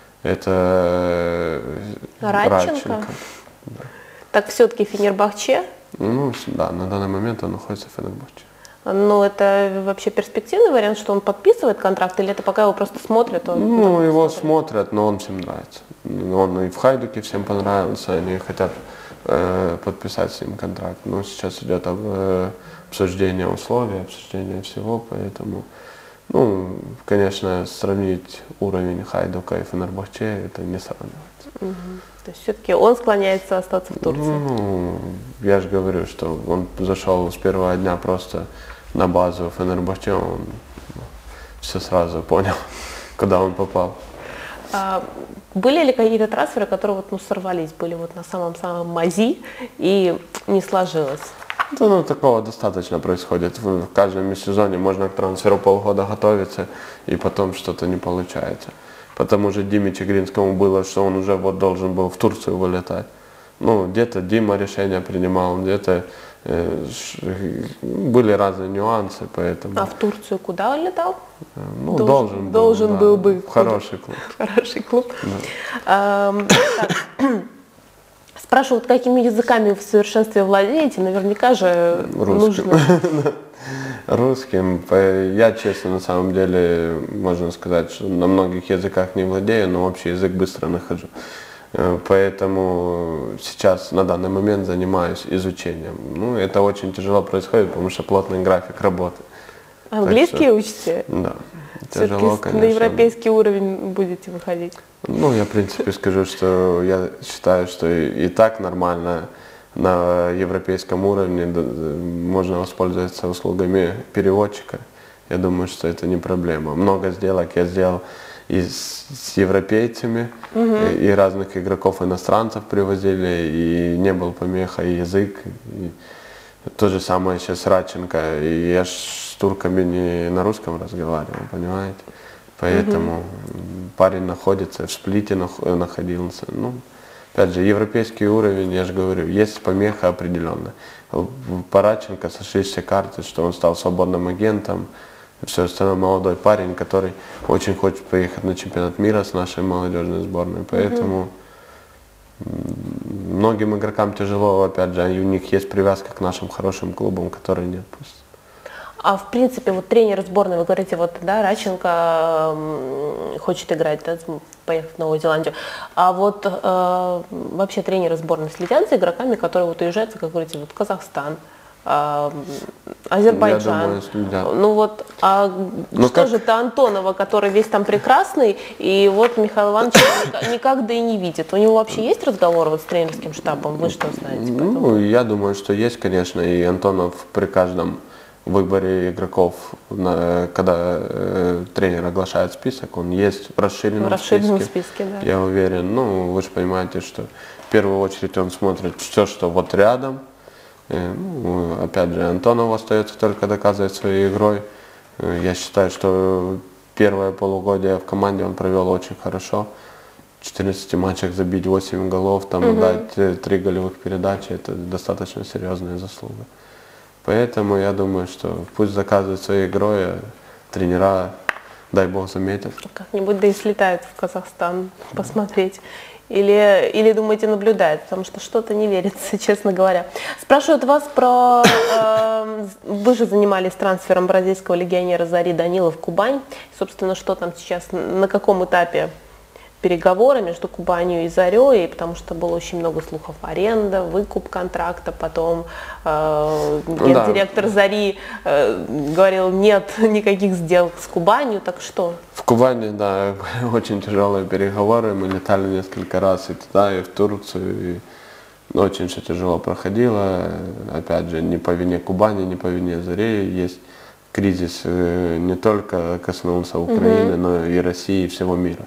Это Радченко. Радченко. Да. Так все-таки Фенербахче? Ну, да, на данный момент он находится в Фенербахче. Ну, это вообще перспективный вариант, что он подписывает контракт, или это пока его просто смотрят? Он ну, его смотрит? смотрят, но он всем нравится. Он и в Хайдуке всем понравился, они хотят э, подписать с ним контракт. Но сейчас идет э, обсуждение условий, обсуждение всего, поэтому, ну, конечно, сравнить уровень Хайдука и Фенербахче, это не сравнивается. Угу. То есть все-таки он склоняется остаться в Турции? Ну, я же говорю, что он зашел с первого дня просто на базу Фенербахче, он ну, все сразу понял, куда он попал. А были ли какие-то трансферы, которые вот, ну, сорвались, были вот на самом-самом мази и не сложилось? Да, ну, такого достаточно происходит. В каждом сезоне можно к трансферу полгода готовиться, и потом что-то не получается. Потому что Диме Чигринскому было, что он уже вот должен был в Турцию вылетать. Ну, где-то Дима решение принимал, где-то э, были разные нюансы, поэтому... А в Турцию куда он летал? Ну, должен, должен был, должен да, был бы. В хороший клуб. Хороший клуб. Да. А, спрашивают, какими языками в совершенстве владеете? Наверняка же Русским. нужно... Русским. Я, честно, на самом деле, можно сказать, что на многих языках не владею, но общий язык быстро нахожу. Поэтому сейчас, на данный момент, занимаюсь изучением. Ну, это очень тяжело происходит, потому что плотный график работы. Английский что, учите? Да. Тяжело, конечно. На европейский уровень будете выходить? Ну, я, в принципе, скажу, что я считаю, что и, и так нормально на европейском уровне можно воспользоваться услугами переводчика. Я думаю, что это не проблема. Много сделок я сделал и с, с европейцами, угу. и, и разных игроков иностранцев привозили, и не был помеха и язык. И то же самое сейчас с Радченко. И я ж с турками не на русском разговаривал, понимаете? Поэтому угу. парень находится, в Сплите находился. Ну, опять же, европейский уровень, я же говорю, есть помеха определенная. По Радченко сошлись все карты, что он стал свободным агентом. Все остальное молодой парень, который очень хочет поехать на чемпионат мира с нашей молодежной сборной. Поэтому mm-hmm. многим игрокам тяжело, опять же, у них есть привязка к нашим хорошим клубам, которые не отпустят. А в принципе, вот тренер сборной, вы говорите, вот, да, Радченко хочет играть, да, поехать в Новую Зеландию. А вот э, вообще тренеры сборной следят за игроками, которые вот уезжают, как вы говорите, вот Казахстан, э, Азербайджан. Думаю, ну вот, а ну, что как... же ты Антонова, который весь там прекрасный, и вот Михаил Иванович никогда и не видит. У него вообще есть разговор вот с тренерским штабом? Вы что знаете? Ну, я думаю, что есть, конечно, и Антонов при каждом выборе игроков, на, когда э, тренер оглашает список, он есть в расширенном, в расширенном списке, списке да. Я уверен. Ну, вы же понимаете, что в первую очередь он смотрит все, что вот рядом. Э, ну, опять же, Антонову остается только доказывать своей игрой. Э, я считаю, что первое полугодие в команде он провел очень хорошо. В четырнадцати матчах забить восемь голов, там угу. дать три голевых передачи, это достаточно серьезная заслуга. Поэтому я думаю, что пусть заказывают своей игрой, а тренера, дай бог, заметят. Как-нибудь да и слетают в Казахстан посмотреть. Или, или думаете, наблюдают, потому что что-то не верится, честно говоря. Спрашивают вас про... Э, вы же занимались трансфером бразильского легионера Зари Данила в Кубань. Собственно, что там сейчас, на каком этапе переговоры между Кубанью и Зарей, потому что было очень много слухов: аренда, выкуп контракта, потом э, гендиректор да. Зари э, говорил, нет никаких сделок с Кубанью, так что? В Кубани, да, очень тяжелые переговоры, мы летали несколько раз и туда, и в Турцию, и очень все тяжело проходило, опять же, не по вине Кубани, не по вине Зари, есть кризис не только коснулся Украины, угу. но и России, и всего мира.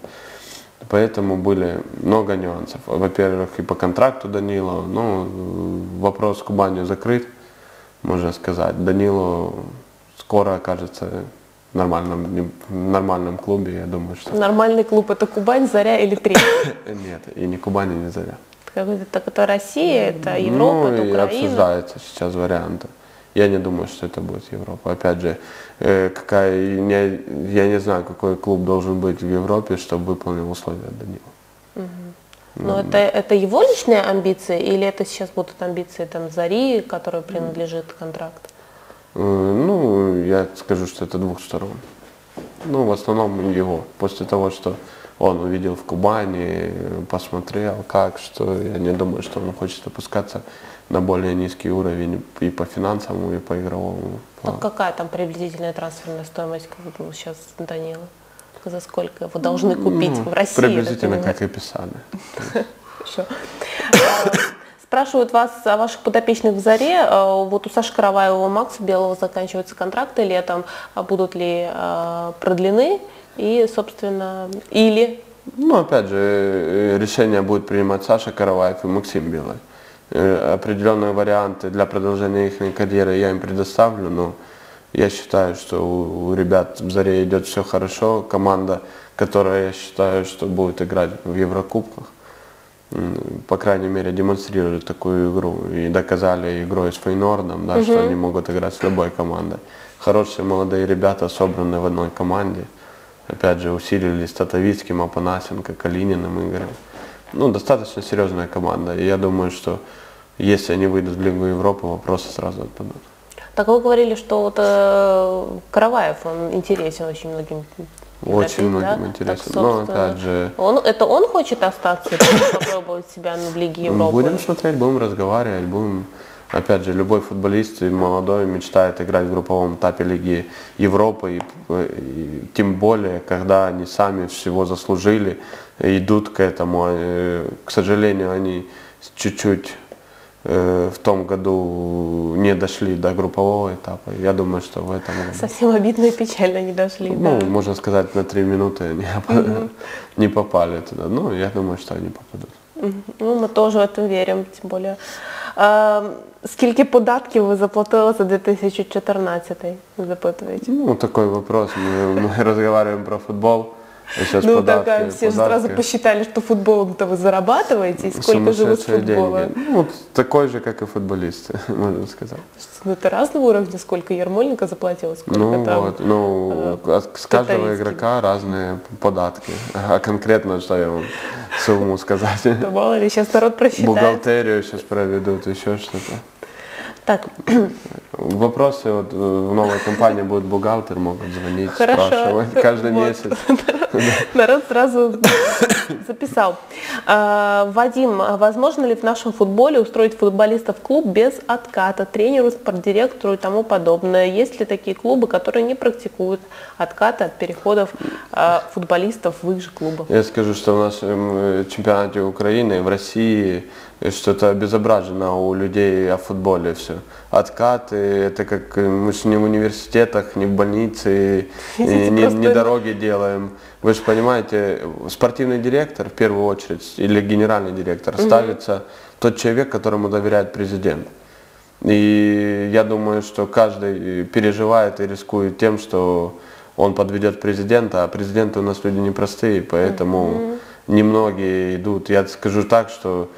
Поэтому были много нюансов. Во-первых, и по контракту Данилу, ну, вопрос с Кубанью закрыт, можно сказать. Данилу скоро окажется в нормальном, в нормальном клубе, я думаю, что... Нормальный клуб это Кубань, Заря или Тренер? Нет, и не Кубань, и не Заря. Это, это Россия, это Европа, ну, это Украина? И обсуждается сейчас варианты. Я не думаю, что это будет Европа. Опять же, э, какая, не, я не знаю, какой клуб должен быть в Европе, чтобы выполнил условия Данила. Угу. Но это, это его личные амбиции или это сейчас будут амбиции там Зари, которой принадлежит контракт? Э, ну, я скажу, что это двух сторон. Ну, в основном его. После того, что он увидел в Кубани, посмотрел, как, что, я не думаю, что он хочет опускаться на более низкий уровень и по финансовому, и по игровому. А какая там приблизительная трансферная стоимость сейчас Данила? За сколько его должны купить ну, в России? Приблизительно, как и писали. Хорошо. Спрашивают вас о ваших подопечных в Заре. Вот у Саши Караваева и Макса Белого заканчиваются контракты летом. Будут ли продлены? И, собственно, или... Ну, опять же, решение будет принимать Саша Караваев и Максим Белый. Определенные варианты для продолжения их карьеры я им предоставлю, но я считаю, что у ребят в Заре идет все хорошо. Команда, которая, я считаю, что будет играть в Еврокубках, по крайней мере, демонстрируют такую игру и доказали игрой с Фейнордом, да, угу. что они могут играть с любой командой. Хорошие молодые ребята собраны в одной команде. Опять же, усилились Татовицким, Апанасенко, Калининым Игорем. Ну, достаточно серьезная команда. И я думаю, что если они выйдут в Лигу Европы, вопросы сразу отпадут. Так вы говорили, что вот э, Караваев, он интересен очень многим. Очень многим да? интересен. Так, но опять же... Он, это он хочет остаться и попробовать себя в Лиге Европы? Будем смотреть, будем разговаривать, будем... Опять же, любой футболист молодой мечтает играть в групповом этапе Лиги Европы, и, и, тем более, когда они сами всего заслужили, идут к этому. К сожалению, они чуть-чуть э, в том году не дошли до группового этапа. Я думаю, что в этом году... Совсем обидно и печально не дошли. Ну, да. можно сказать, на три минуты они mm-hmm. не попали туда. Ну, я думаю, что они попадут. Ну, мы тоже в это верим, тем более. А, скільки податків ви заплатили за две тысячи четырнадцатый, запытываете? Ну, такой вопрос. Мы, мы разговариваем про футбол. Сейчас ну, податки, так, все податки. же сразу посчитали, что футболом-то вы зарабатываете, и сколько живут с футбола. Деньги. Ну, такой же, как и футболисты, можно сказать. Ну, это разного уровня, сколько Ермоленко заплатил, сколько ну, там... Вот, ну, э, с каждого игрока разные податки. А конкретно, что я вам сумму сказать? Да мало ли, сейчас народ просчитает. Бухгалтерию сейчас проведут, еще что-то. Так. Вопросы, вот в новой компании будет бухгалтер, могут звонить, Хорошо. спрашивать каждый вот. месяц. Народ сразу записал. Вадим, возможно ли в нашем футболе устроить футболистов в клуб без отката, тренеру, спортдиректору и тому подобное? Есть ли такие клубы, которые не практикуют отката от переходов футболистов в их же клубы? Я скажу, что в нашем чемпионате Украины, в России, что-то обезображено у людей о футболе все. Откаты, это как мы же не в университетах, не в больнице, не, не, не дороги делаем. Вы же понимаете, спортивный директор в первую очередь или генеральный директор угу. ставится тот человек, которому доверяет президент. И я думаю, что каждый переживает и рискует тем, что он подведет президента, а президенты у нас люди непростые, поэтому угу. немногие идут. Я скажу так, что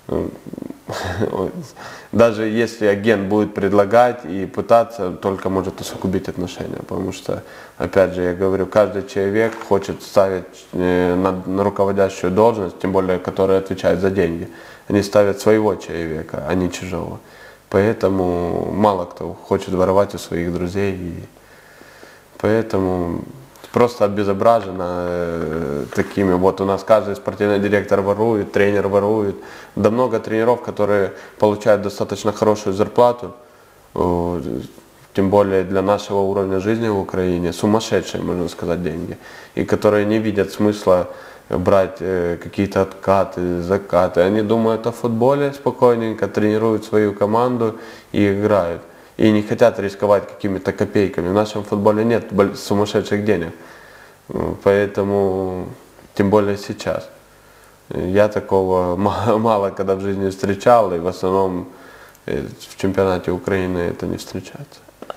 даже если агент будет предлагать и пытаться, только может усугубить отношения, потому что, опять же, я говорю, каждый человек хочет ставить на, на руководящую должность, тем более, которая отвечает за деньги. Они ставят своего человека, а не чужого. Поэтому мало кто хочет воровать у своих друзей. И поэтому просто обезображено э, такими. Вот у нас каждый спортивный директор ворует, тренер ворует. Да много тренеров, которые получают достаточно хорошую зарплату, э, тем более для нашего уровня жизни в Украине, сумасшедшие, можно сказать, деньги. И которые не видят смысла брать э, какие-то откаты, закаты. Они думают о футболе спокойненько, тренируют свою команду и играют. И не хотят рисковать какими-то копейками. В нашем футболе нет сумасшедших денег. Поэтому, тем более сейчас. Я такого мало, мало когда в жизни встречал, и в основном в чемпионате Украины это не встречается. А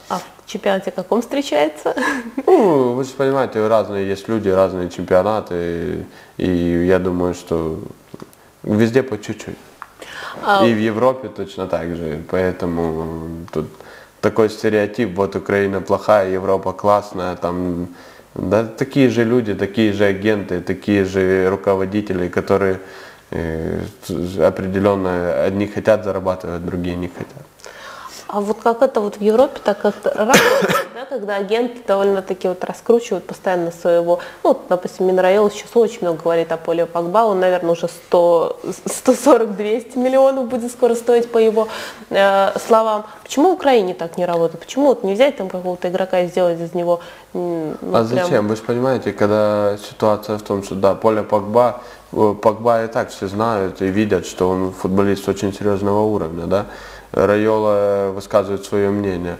чемпионате каком встречается? Ну, вы же понимаете, разные есть люди, разные чемпионаты, и, и я думаю, что везде по чуть-чуть. А... И в Европе точно так же, поэтому тут такой стереотип, вот Украина плохая, Европа классная, там, да, такие же люди, такие же агенты, такие же руководители, которые э, определенно одни хотят зарабатывать, другие не хотят. А вот как это вот в Европе, так как-то работает, да, когда агенты довольно-таки вот раскручивают постоянно своего, ну, допустим, Минраил сейчас очень много говорит о Поле Погба, он, наверное, уже сто сорок — двести миллионов будет скоро стоить по его э, словам. Почему в Украине так не работает? Почему вот не взять там какого-то игрока и сделать из него... Ну, а прям... зачем? Вы же понимаете, когда ситуация в том, что, да, Поле Погба, Погба и так все знают и видят, что он футболист очень серьезного уровня, да, Райола высказывает свое мнение.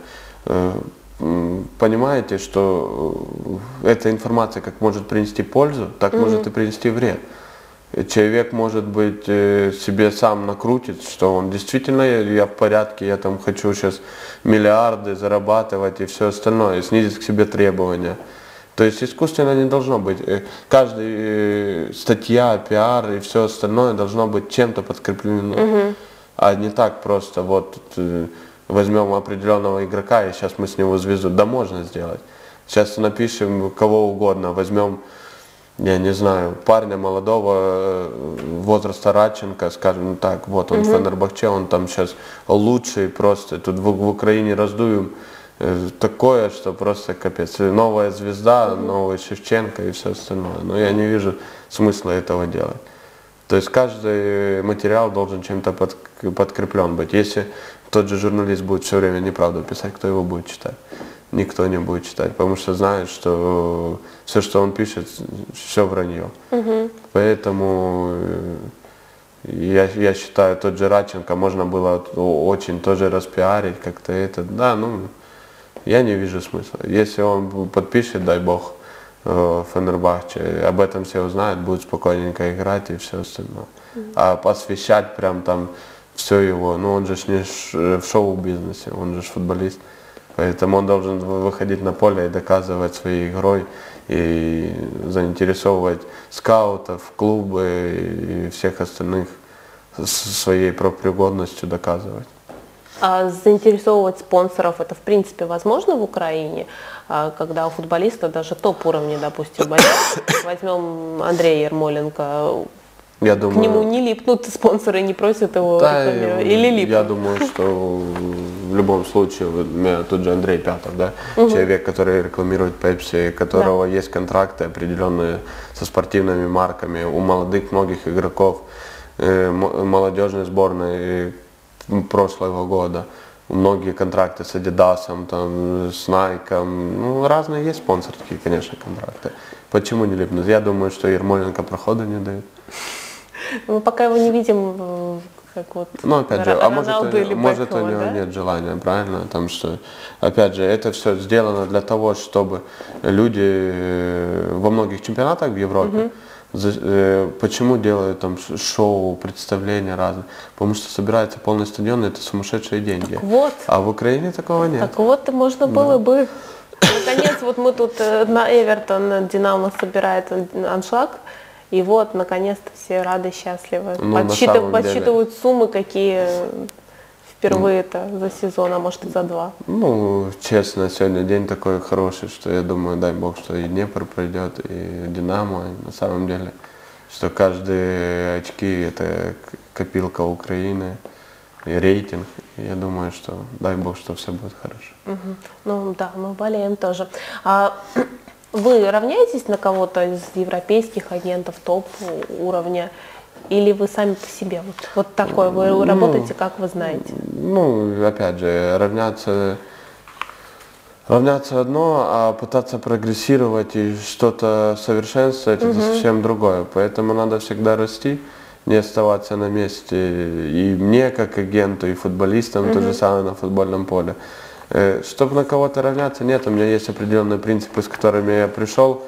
Понимаете, что эта информация как может принести пользу, так mm-hmm. может и принести вред. Человек, может быть, себе сам накрутит, что он действительно, я, я в порядке, я там хочу сейчас миллиарды зарабатывать и все остальное, и снизить к себе требования. То есть искусственно не должно быть. Каждая статья, пиар и все остальное должно быть чем-то подкреплено. Mm-hmm. А не так просто, вот возьмем определенного игрока и сейчас мы с него звезду. Да, можно сделать. Сейчас напишем кого угодно, возьмем, я не знаю, парня молодого возраста Радченко, скажем так, вот он в Фенербахче, он там сейчас лучший просто, тут в, в Украине раздуем такое, что просто капец. Новая звезда, новый Шевченко и все остальное. Но я не вижу смысла этого делать. То есть каждый материал должен чем-то под, подкреплен быть. Если тот же журналист будет все время неправду писать, кто его будет читать? Никто не будет читать, потому что знает, что все, что он пишет, все вранье. Угу. Поэтому я, я считаю, тот же Радченко можно было очень тоже распиарить, как-то это. Да, ну, я не вижу смысла. Если он подпишет, дай бог, Фенербахче, об этом все узнают, будут спокойненько играть и все остальное. Mm-hmm. А посвящать прям там все его, ну он же не в шоу-бизнесе, он же футболист, поэтому он должен выходить на поле и доказывать своей игрой и заинтересовывать скаутов, клубы и всех остальных своей профпригодностью доказывать. А заинтересовывать спонсоров, это в принципе возможно в Украине, когда у футболиста даже топ-уровня, допустим, возьмем Андрея Ермоленко, я к думаю, нему не липнут спонсоры, не просят его да, рекламировать, или липнут? Я думаю, что в любом случае, тот же Андрей Пятов, да, угу. человек, который рекламирует Пепси, у которого да. есть контракты определенные со спортивными марками, у молодых многих игроков, молодежной сборной прошлого года. Многие контракты с Адидасом, там, с Найком, ну, разные есть спонсорские, конечно, контракты. Почему не липнут? Я думаю, что Ермоленко прохода не дает. Мы пока его не видим, как вот ну, опять же, а может, у, может у него да? нет желания, правильно? Там, что, опять же, это все сделано для того, чтобы люди во многих чемпионатах в Европе, угу. Почему делают там шоу, представления разные? Потому что собирается полный стадион, и это сумасшедшие деньги. Так вот. А в Украине такого нет. Так вот, и можно было да. бы. Наконец, вот мы тут на Эвертон, Динамо собирает аншлаг, и вот, наконец-то все рады, счастливы. Ну, Подсчитыв, подсчитывают деле... суммы, какие впервые-то за сезон, а может и за два. Ну, честно, сегодня день такой хороший, что я думаю, дай бог, что и Днепр пройдет, и Динамо, и на самом деле, что каждые очки это копилка Украины, и рейтинг. И я думаю, что дай бог, что все будет хорошо. Угу. Ну да, мы болеем тоже. А вы равняетесь на кого-то из европейских агентов топ уровня? Или вы сами по себе? Вот, вот такое, вы ну, работаете, как вы знаете? Ну, опять же, равняться, равняться одно, а пытаться прогрессировать и что-то совершенствовать, угу. это совсем другое. Поэтому надо всегда расти, не оставаться на месте. И мне, как агенту, и футболистам, угу. то же самое на футбольном поле. Чтобы на кого-то равняться, нет, у меня есть определенные принципы, с которыми я пришел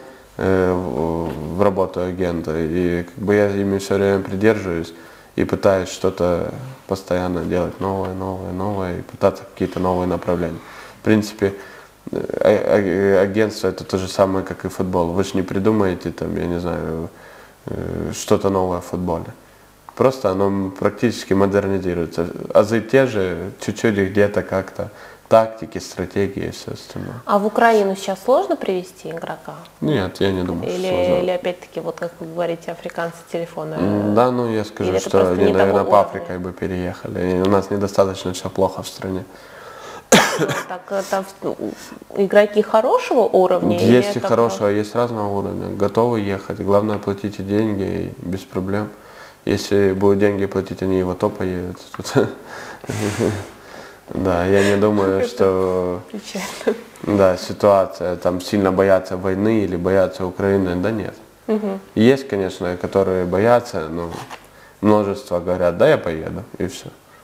в работу агента, и как бы я ими все время придерживаюсь и пытаюсь что-то постоянно делать новое, новое, новое, и пытаться какие-то новые направления. В принципе, агентство это то же самое, как и футбол. Вы же не придумаете там, я не знаю, что-то новое в футболе. Просто оно практически модернизируется. Азы те же, чуть-чуть где-то как-то. Тактики, стратегии и все остальное. А в Украину сейчас сложно привести игрока? Нет, я не думаю, или, что сложно. Или опять-таки, вот как вы говорите, африканцы телефоны? Да, ну я скажу, или что они, наверное, по Африке уровня? бы переехали. И у нас недостаточно все плохо в стране. Так это игроки хорошего уровня? Есть и это хорошего, просто... есть разного уровня. Готовы ехать. Главное, платите деньги и без проблем. Если будут деньги платить, они его то поедут. Да, я не думаю, что да, ситуация, там сильно боятся войны или боятся Украины, да нет. Угу. Есть, конечно, которые боятся, но множество говорят, да, я поеду, и все.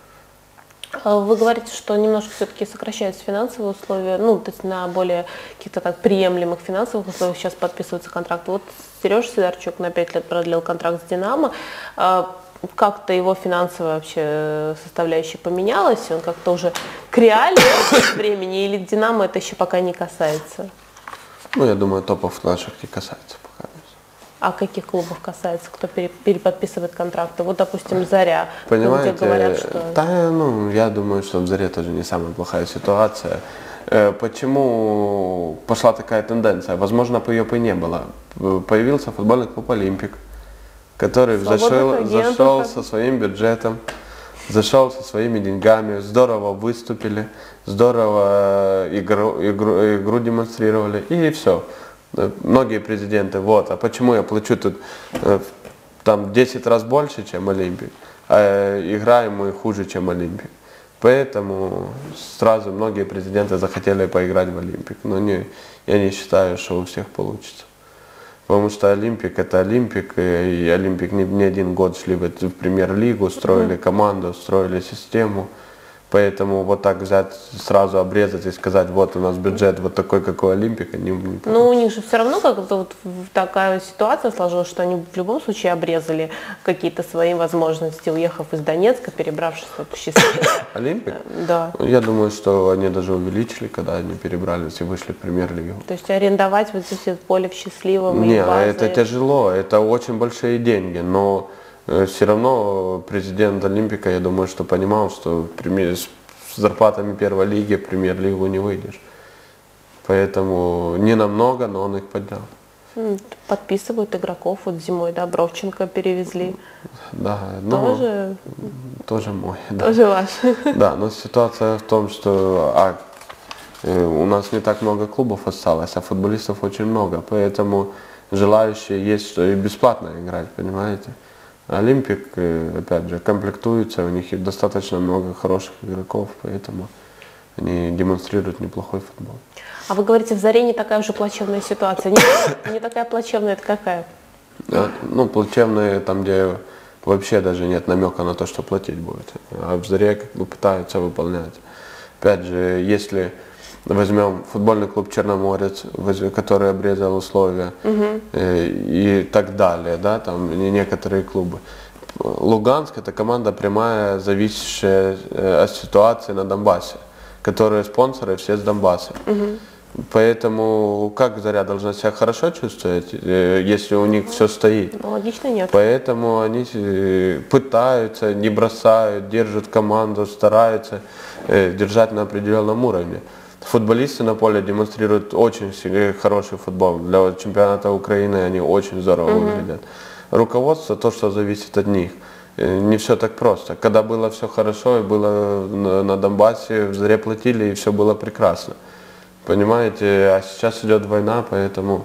Вы говорите, что немножко все-таки сокращаются финансовые условия, ну, то есть на более каких-то так приемлемых финансовых условиях сейчас подписываются контракты. Вот Сережа Сидорчук на пять лет продлил контракт с «Динамо». Как-то его финансовая вообще составляющая поменялась? Он как-то уже к реалии времени или «Динамо» это еще пока не касается? Ну, я думаю, топов наших не касается пока. А каких клубов касается? Кто переподписывает контракты? Вот, допустим, «Заря». Понимаете, где говорят, что... да, ну, я думаю, что в «Заре» тоже не самая плохая ситуация. Почему пошла такая тенденция? Возможно, ее бы и не было. Появился футбольный клуб «Олимпик», который зашел, зашел со своим бюджетом, зашел со своими деньгами, здорово выступили, здорово игру, игру, игру демонстрировали, и все. Многие президенты, вот, а почему я плачу тут там десять раз больше, чем Олимпик, а играем мы хуже, чем Олимпик. Поэтому сразу многие президенты захотели поиграть в Олимпик, но не, я не считаю, что у всех получится. Потому что Олимпик это Олимпик, и Олимпик не, не один год шли в, в премьер-лигу, строили команду, строили систему. Поэтому вот так взять, сразу обрезать и сказать, вот у нас бюджет вот такой, как у Олимпика, не, не Но у них же все равно как-то вот такая ситуация сложилась, что они в любом случае обрезали какие-то свои возможности, уехав из Донецка, перебравшись в Счастливо. Олимпик? Да. Я думаю, что они даже увеличили, когда они перебрались и вышли в премьер-лигу. То есть арендовать вот здесь поле в Счастливом? Не, это тяжело, это очень большие деньги, но все равно президент Олимпика, я думаю, что понимал, что с зарплатами первой лиги в премьер-лигу не выйдешь. Поэтому не намного, но он их поднял. Подписывают игроков, вот зимой, да, Бровченко перевезли. Да, ну, тоже, тоже мой. Тоже да. Ваш. Да, но ситуация в том, что а, у нас не так много клубов осталось, а футболистов очень много, поэтому желающие есть, что и бесплатно играть, понимаете? Олимпик, опять же, комплектуется, у них достаточно много хороших игроков, поэтому они демонстрируют неплохой футбол. А вы говорите, в «Заре» не такая уже плачевная ситуация. Не, не такая плачевная, это какая? Да, ну, плачевная там, где вообще даже нет намека на то, что платить будет. А в «Заре» как бы пытаются выполнять. Опять же, если возьмем футбольный клуб «Черноморец», который обрезал условия, угу. и, и так далее, да, там некоторые клубы. Луганск – это команда прямая, зависящая от ситуации на Донбассе, которые спонсоры все с Донбасса. Угу. Поэтому как «Заря» должна себя хорошо чувствовать, если у них все стоит? Ну, логично нет. Поэтому они пытаются, не бросают, держат команду, стараются держать на определенном уровне. Футболисты на поле демонстрируют очень хороший футбол. Для чемпионата Украины они очень здорово mm-hmm. выглядят. Руководство, то, что зависит от них. Не все так просто. Когда было все хорошо, и было на Донбассе, в «Заре» платили, и все было прекрасно. Понимаете, а сейчас идет война, поэтому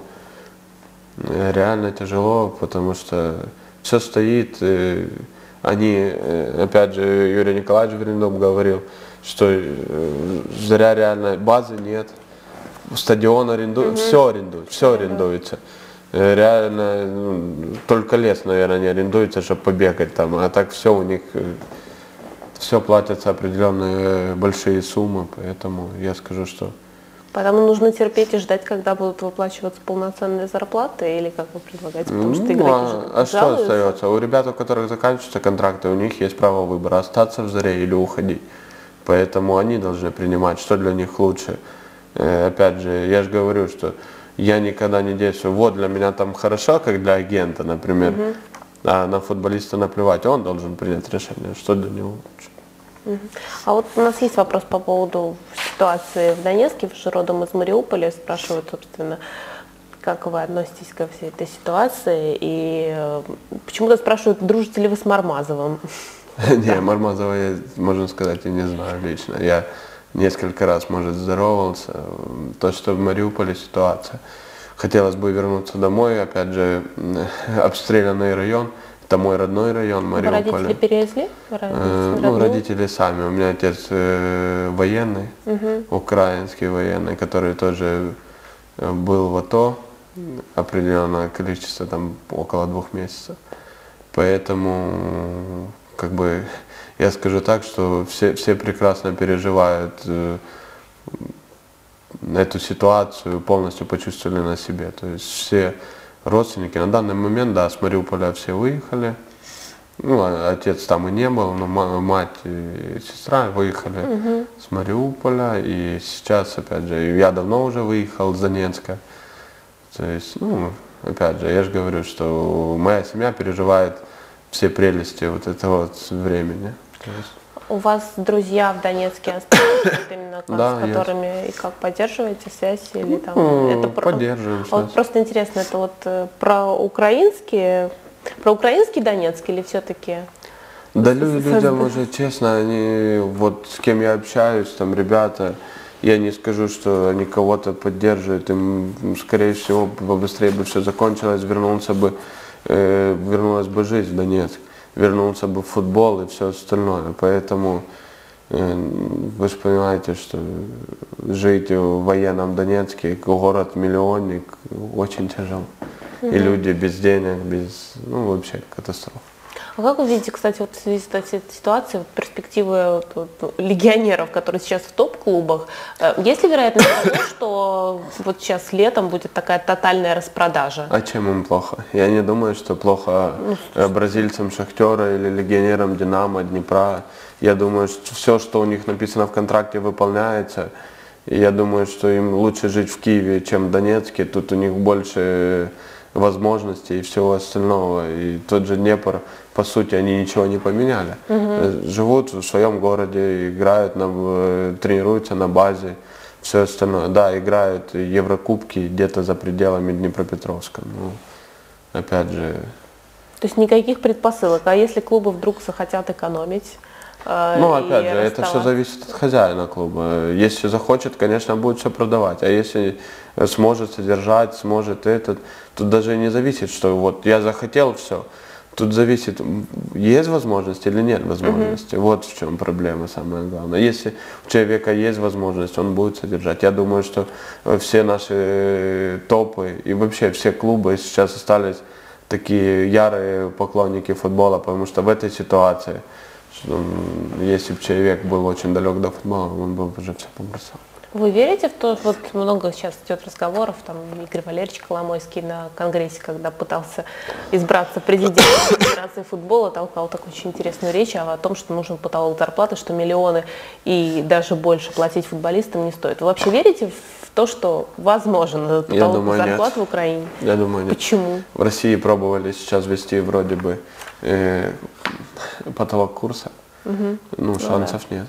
реально тяжело, потому что все стоит. Они, опять же, Юрий Николаевич Гриндом говорил, что «Заря» реально базы нет, стадион арендует, mm-hmm. все арендует, все арендуется. Реально ну, только лес, наверное, не арендуется, чтобы побегать там, а так все у них, все платятся определенные большие суммы, поэтому я скажу, что... Поэтому нужно терпеть и ждать, когда будут выплачиваться полноценные зарплаты, или как вы предлагаете? Потому что ну, а, а что остается? У ребят, у которых заканчиваются контракты, у них есть право выбора, остаться в «Заре» или уходить. Поэтому они должны принимать, что для них лучше. Э, опять же, я же говорю, что я никогда не действую, вот для меня там хорошо, как для агента, например, угу. а на футболиста наплевать, он должен принять решение, что для него лучше. Угу. А вот у нас есть вопрос по поводу ситуации в Донецке, вы же родом из Мариуполя, спрашивают, собственно, как вы относитесь ко всей этой ситуации, и э, почему-то спрашивают, дружите ли вы с Мармазовым? Не, Мармазова я, можно сказать, и не знаю лично. Я несколько раз, может, здоровался. То, что в Мариуполе ситуация. Хотелось бы вернуться домой, опять же, обстрелянный район. Это мой родной район, Мариуполя. Вы родители перевезли? Э, ну, родители сами. У меня отец э, военный, угу. украинский военный, который тоже был в АТО. Определенное количество, там около двух месяцев. Поэтому, как бы, я скажу так, что все, все прекрасно переживают э, эту ситуацию, полностью почувствовали на себе. То есть все родственники на данный момент, да, с Мариуполя все выехали. Ну, отец там и не был, но мать и сестра выехали угу. с Мариуполя. И сейчас, опять же, я давно уже выехал с Донецка. То есть, ну, опять же, я же говорю, что моя семья переживает все прелести вот этого вот времени. То есть... У вас друзья в Донецке остались, вот именно как, да, с которыми есть. И как поддерживаете связь или там? Ну, это поддерживаем. Про... Вот просто интересно, это вот про украинские, про украинский Донецк или все-таки? Да, людям уже честно, они вот с кем я общаюсь, там ребята. Я не скажу, что они кого-то поддерживают, им, скорее всего, побыстрее бы все закончилось, вернулся бы, э, вернулась бы жизнь в Донецк, вернулся бы футбол и все остальное. Поэтому э, вы же понимаете, что жить в военном Донецке, город-миллионник, очень тяжело. Mm-hmm. И люди без денег, без, ну, вообще катастрофа. А как вы видите, кстати, вот в связи с этой ситуацией, перспективы вот, вот, легионеров, которые сейчас в топ-клубах, есть ли вероятность того, что вот сейчас летом будет такая тотальная распродажа? А чем им плохо? Я не думаю, что плохо ну, бразильцам Шахтера или легионерам Динамо, Днепра. Я думаю, что все, что у них написано в контракте, выполняется. И я думаю, что им лучше жить в Киеве, чем в Донецке. Тут у них больше возможностей и всего остального. И тот же Днепр, по сути, они ничего не поменяли. Угу. Живут в своем городе, играют, на, тренируются на базе, все остальное. Да, играют Еврокубки где-то за пределами Днепропетровска. Ну, опять же... То есть никаких предпосылок. А если клубы вдруг захотят экономить? Ну, опять же, это все зависит от хозяина клуба. Если захочет, конечно, будет все продавать. А если сможет содержать, сможет этот, тут даже не зависит, что вот я захотел, все. Тут зависит, есть возможность или нет возможности. Uh-huh. Вот в чем проблема самая главная. Если у человека есть возможность, он будет содержать. Я думаю, что все наши топы и вообще все клубы сейчас остались такие ярые поклонники футбола, потому что в этой ситуации, что, если бы человек был очень далек до футбола, он бы уже все побросал. Вы верите в то, вот много сейчас идет разговоров, там Игорь Валерьевич Коломойский на конгрессе, когда пытался избраться президентом Федерации футбола, толкал такую очень интересную речь о том, что нужен потолок зарплаты, что миллионы и даже больше платить футболистам не стоит. Вы вообще верите в то, что возможен этот потолок думаю, зарплат нет. в Украине? Я думаю, нет. Почему? В России пробовали сейчас ввести вроде бы э, потолок курса, угу. ну шансов ну, да. нет.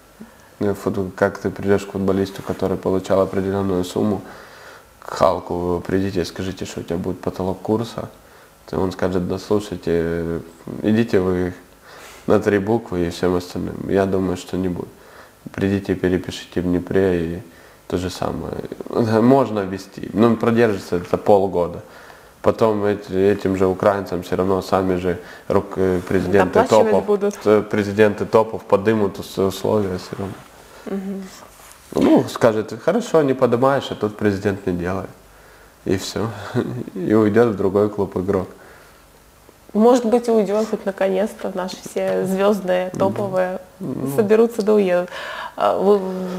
Как ты придешь к футболисту, который получал определенную сумму, к Халку, придите, скажите, что у тебя будет потолок курса, то он скажет, да слушайте, идите вы на три буквы и всем остальным. Я думаю, что не будет. Придите, перепишите в Днепре и то же самое. Можно ввести, но продержится это полгода. Потом этим же украинцам все равно сами же президенты топов, будут. президенты топов подымут условия все равно. Угу. Ну, скажет, хорошо, не поднимаешь, а тут президент не делает. И все. И уйдет в другой клуб игрок. Может быть, и уйдет хоть наконец-то. Наши все звездные, топовые ну, соберутся да уедут. Вы,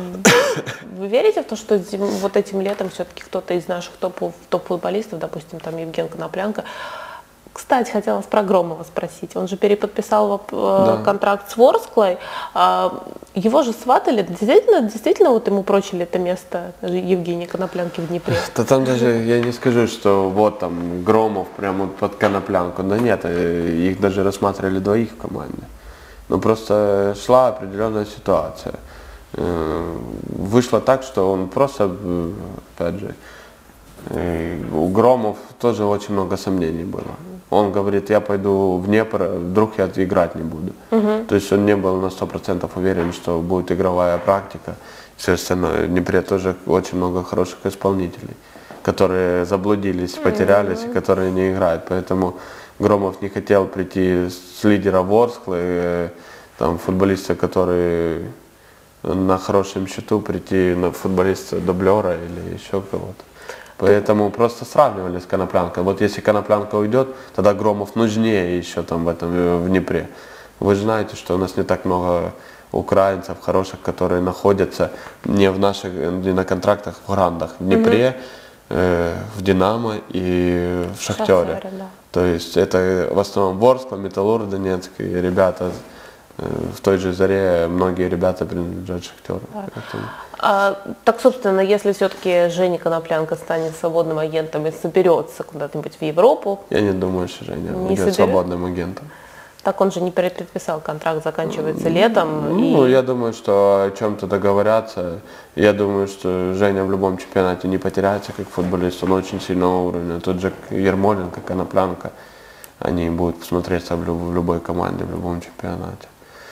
вы верите в то, что вот этим летом все-таки кто-то из наших топ-футболистов, допустим, там Евген Коноплянка, Кстати, хотела вас про Громова спросить. Он же переподписал э, Да. контракт с Ворсклой. А, его же сватали. Действительно, действительно вот ему прочили это место Евгения Коноплянки в Днепре? Да там даже, я не скажу, что вот там Громов прямо вот под Коноплянку. Да нет, э, их даже рассматривали двоих в команде. Но просто шла определенная ситуация. Э, Вышло так, что он просто, э, опять же, э, у Громов тоже очень много сомнений было. Он говорит, я пойду в Днепр, вдруг я играть не буду. Угу. То есть он не был на сто процентов уверен, что будет игровая практика. Все остальное. В Днепре тоже очень много хороших исполнителей, которые заблудились, потерялись, mm-hmm. и которые не играют. Поэтому Громов не хотел прийти с лидера Ворсклы, э, там футболиста, который на хорошем счету, прийти на футболиста дублера или еще кого-то. Поэтому просто сравнивали с Коноплянкой. Вот если Коноплянка уйдет, тогда Громов нужнее еще там в этом в Днепре. Вы же знаете, что у нас не так много украинцев хороших, которые находятся не в наших, не на контрактах в грандах. В Днепре, угу. э, в Динамо и в Шахтере. Шахтере, да. То есть это в основном Ворскла, Металлург Донецк и ребята э, в той же Заре, многие ребята принадлежат Шахтеру. Да. А, так, собственно, если все-таки Женя Коноплянка станет свободным агентом и соберется куда-нибудь в Европу. Я не думаю, что Женя не будет соберет? свободным агентом. Так он же не переподписал, контракт заканчивается летом. Ну, и... я думаю, что о чем-то договорятся. Я думаю, что Женя в любом чемпионате не потеряется как футболист. Он очень сильного уровня. Тот же Ермоленко, Коноплянка, они будут смотреться в, люб- в любой команде, в любом чемпионате.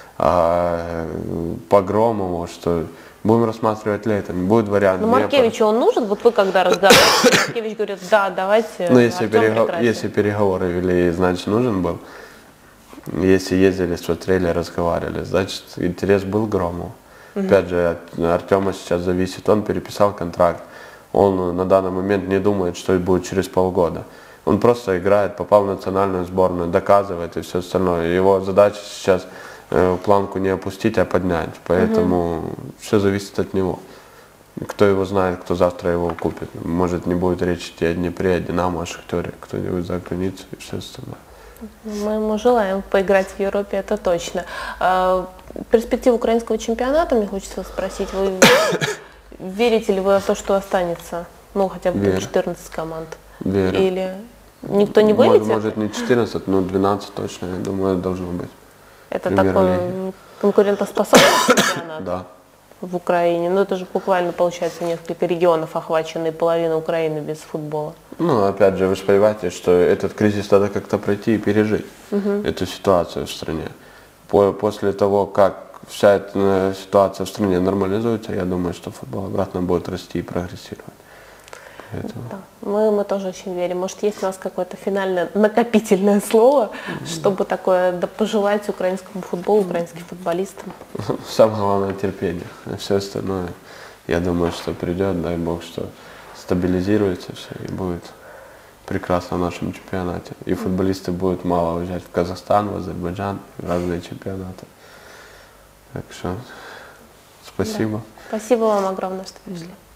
А по Громову, что будем рассматривать летом, будет вариант. Ну, Маркевичу он нужен? Вот вы когда разговариваете, Маркевич говорит, да, давайте. Ну, если, Артем перего- прекрасен. если переговоры вели, значит, нужен был. Если ездили, смотрели, разговаривали, значит, интерес был Громову. Угу. Опять же, от Артема сейчас зависит, он переписал контракт, он на данный момент не думает, что будет через полгода. Он просто играет, попал в национальную сборную, доказывает и все остальное. Его задача сейчас э, планку не опустить, а поднять, поэтому угу. все зависит от него. Кто его знает, кто завтра его купит. Может, не будет речи идти о Днепре, о Динамо, о Шахтере, кто-нибудь за границей и все остальное. Мы ему желаем поиграть в Европе, это точно. А, перспективу украинского чемпионата, мне хочется спросить, вы верите ли вы в то, что останется, ну, хотя бы Верю. четырнадцать команд? Верю. Или никто не вылетит? Может, не четырнадцать, но двенадцать точно, я думаю, должно быть. Это такой конкурентоспособный чемпионат? Да. В Украине. Ну, это же буквально, получается, несколько регионов, охваченные половина Украины без футбола. Ну, опять же, вы же понимаете, что этот кризис надо как-то пройти и пережить, угу. эту ситуацию в стране. По- после того, как вся эта ситуация в стране нормализуется, я думаю, что футбол обратно будет расти и прогрессировать. Да. Мы, мы тоже очень верим. Может, есть у нас какое-то финальное накопительное слово, mm-hmm. чтобы такое да, пожелать украинскому футболу, украинским футболистам? Самое главное терпение. А все остальное, я думаю, что придет, дай бог, что стабилизируется все и будет прекрасно в нашем чемпионате. И футболисты будут мало уезжать в Казахстан, в Азербайджан, в разные чемпионаты. Так что спасибо. Да. Спасибо вам огромное, что пришли.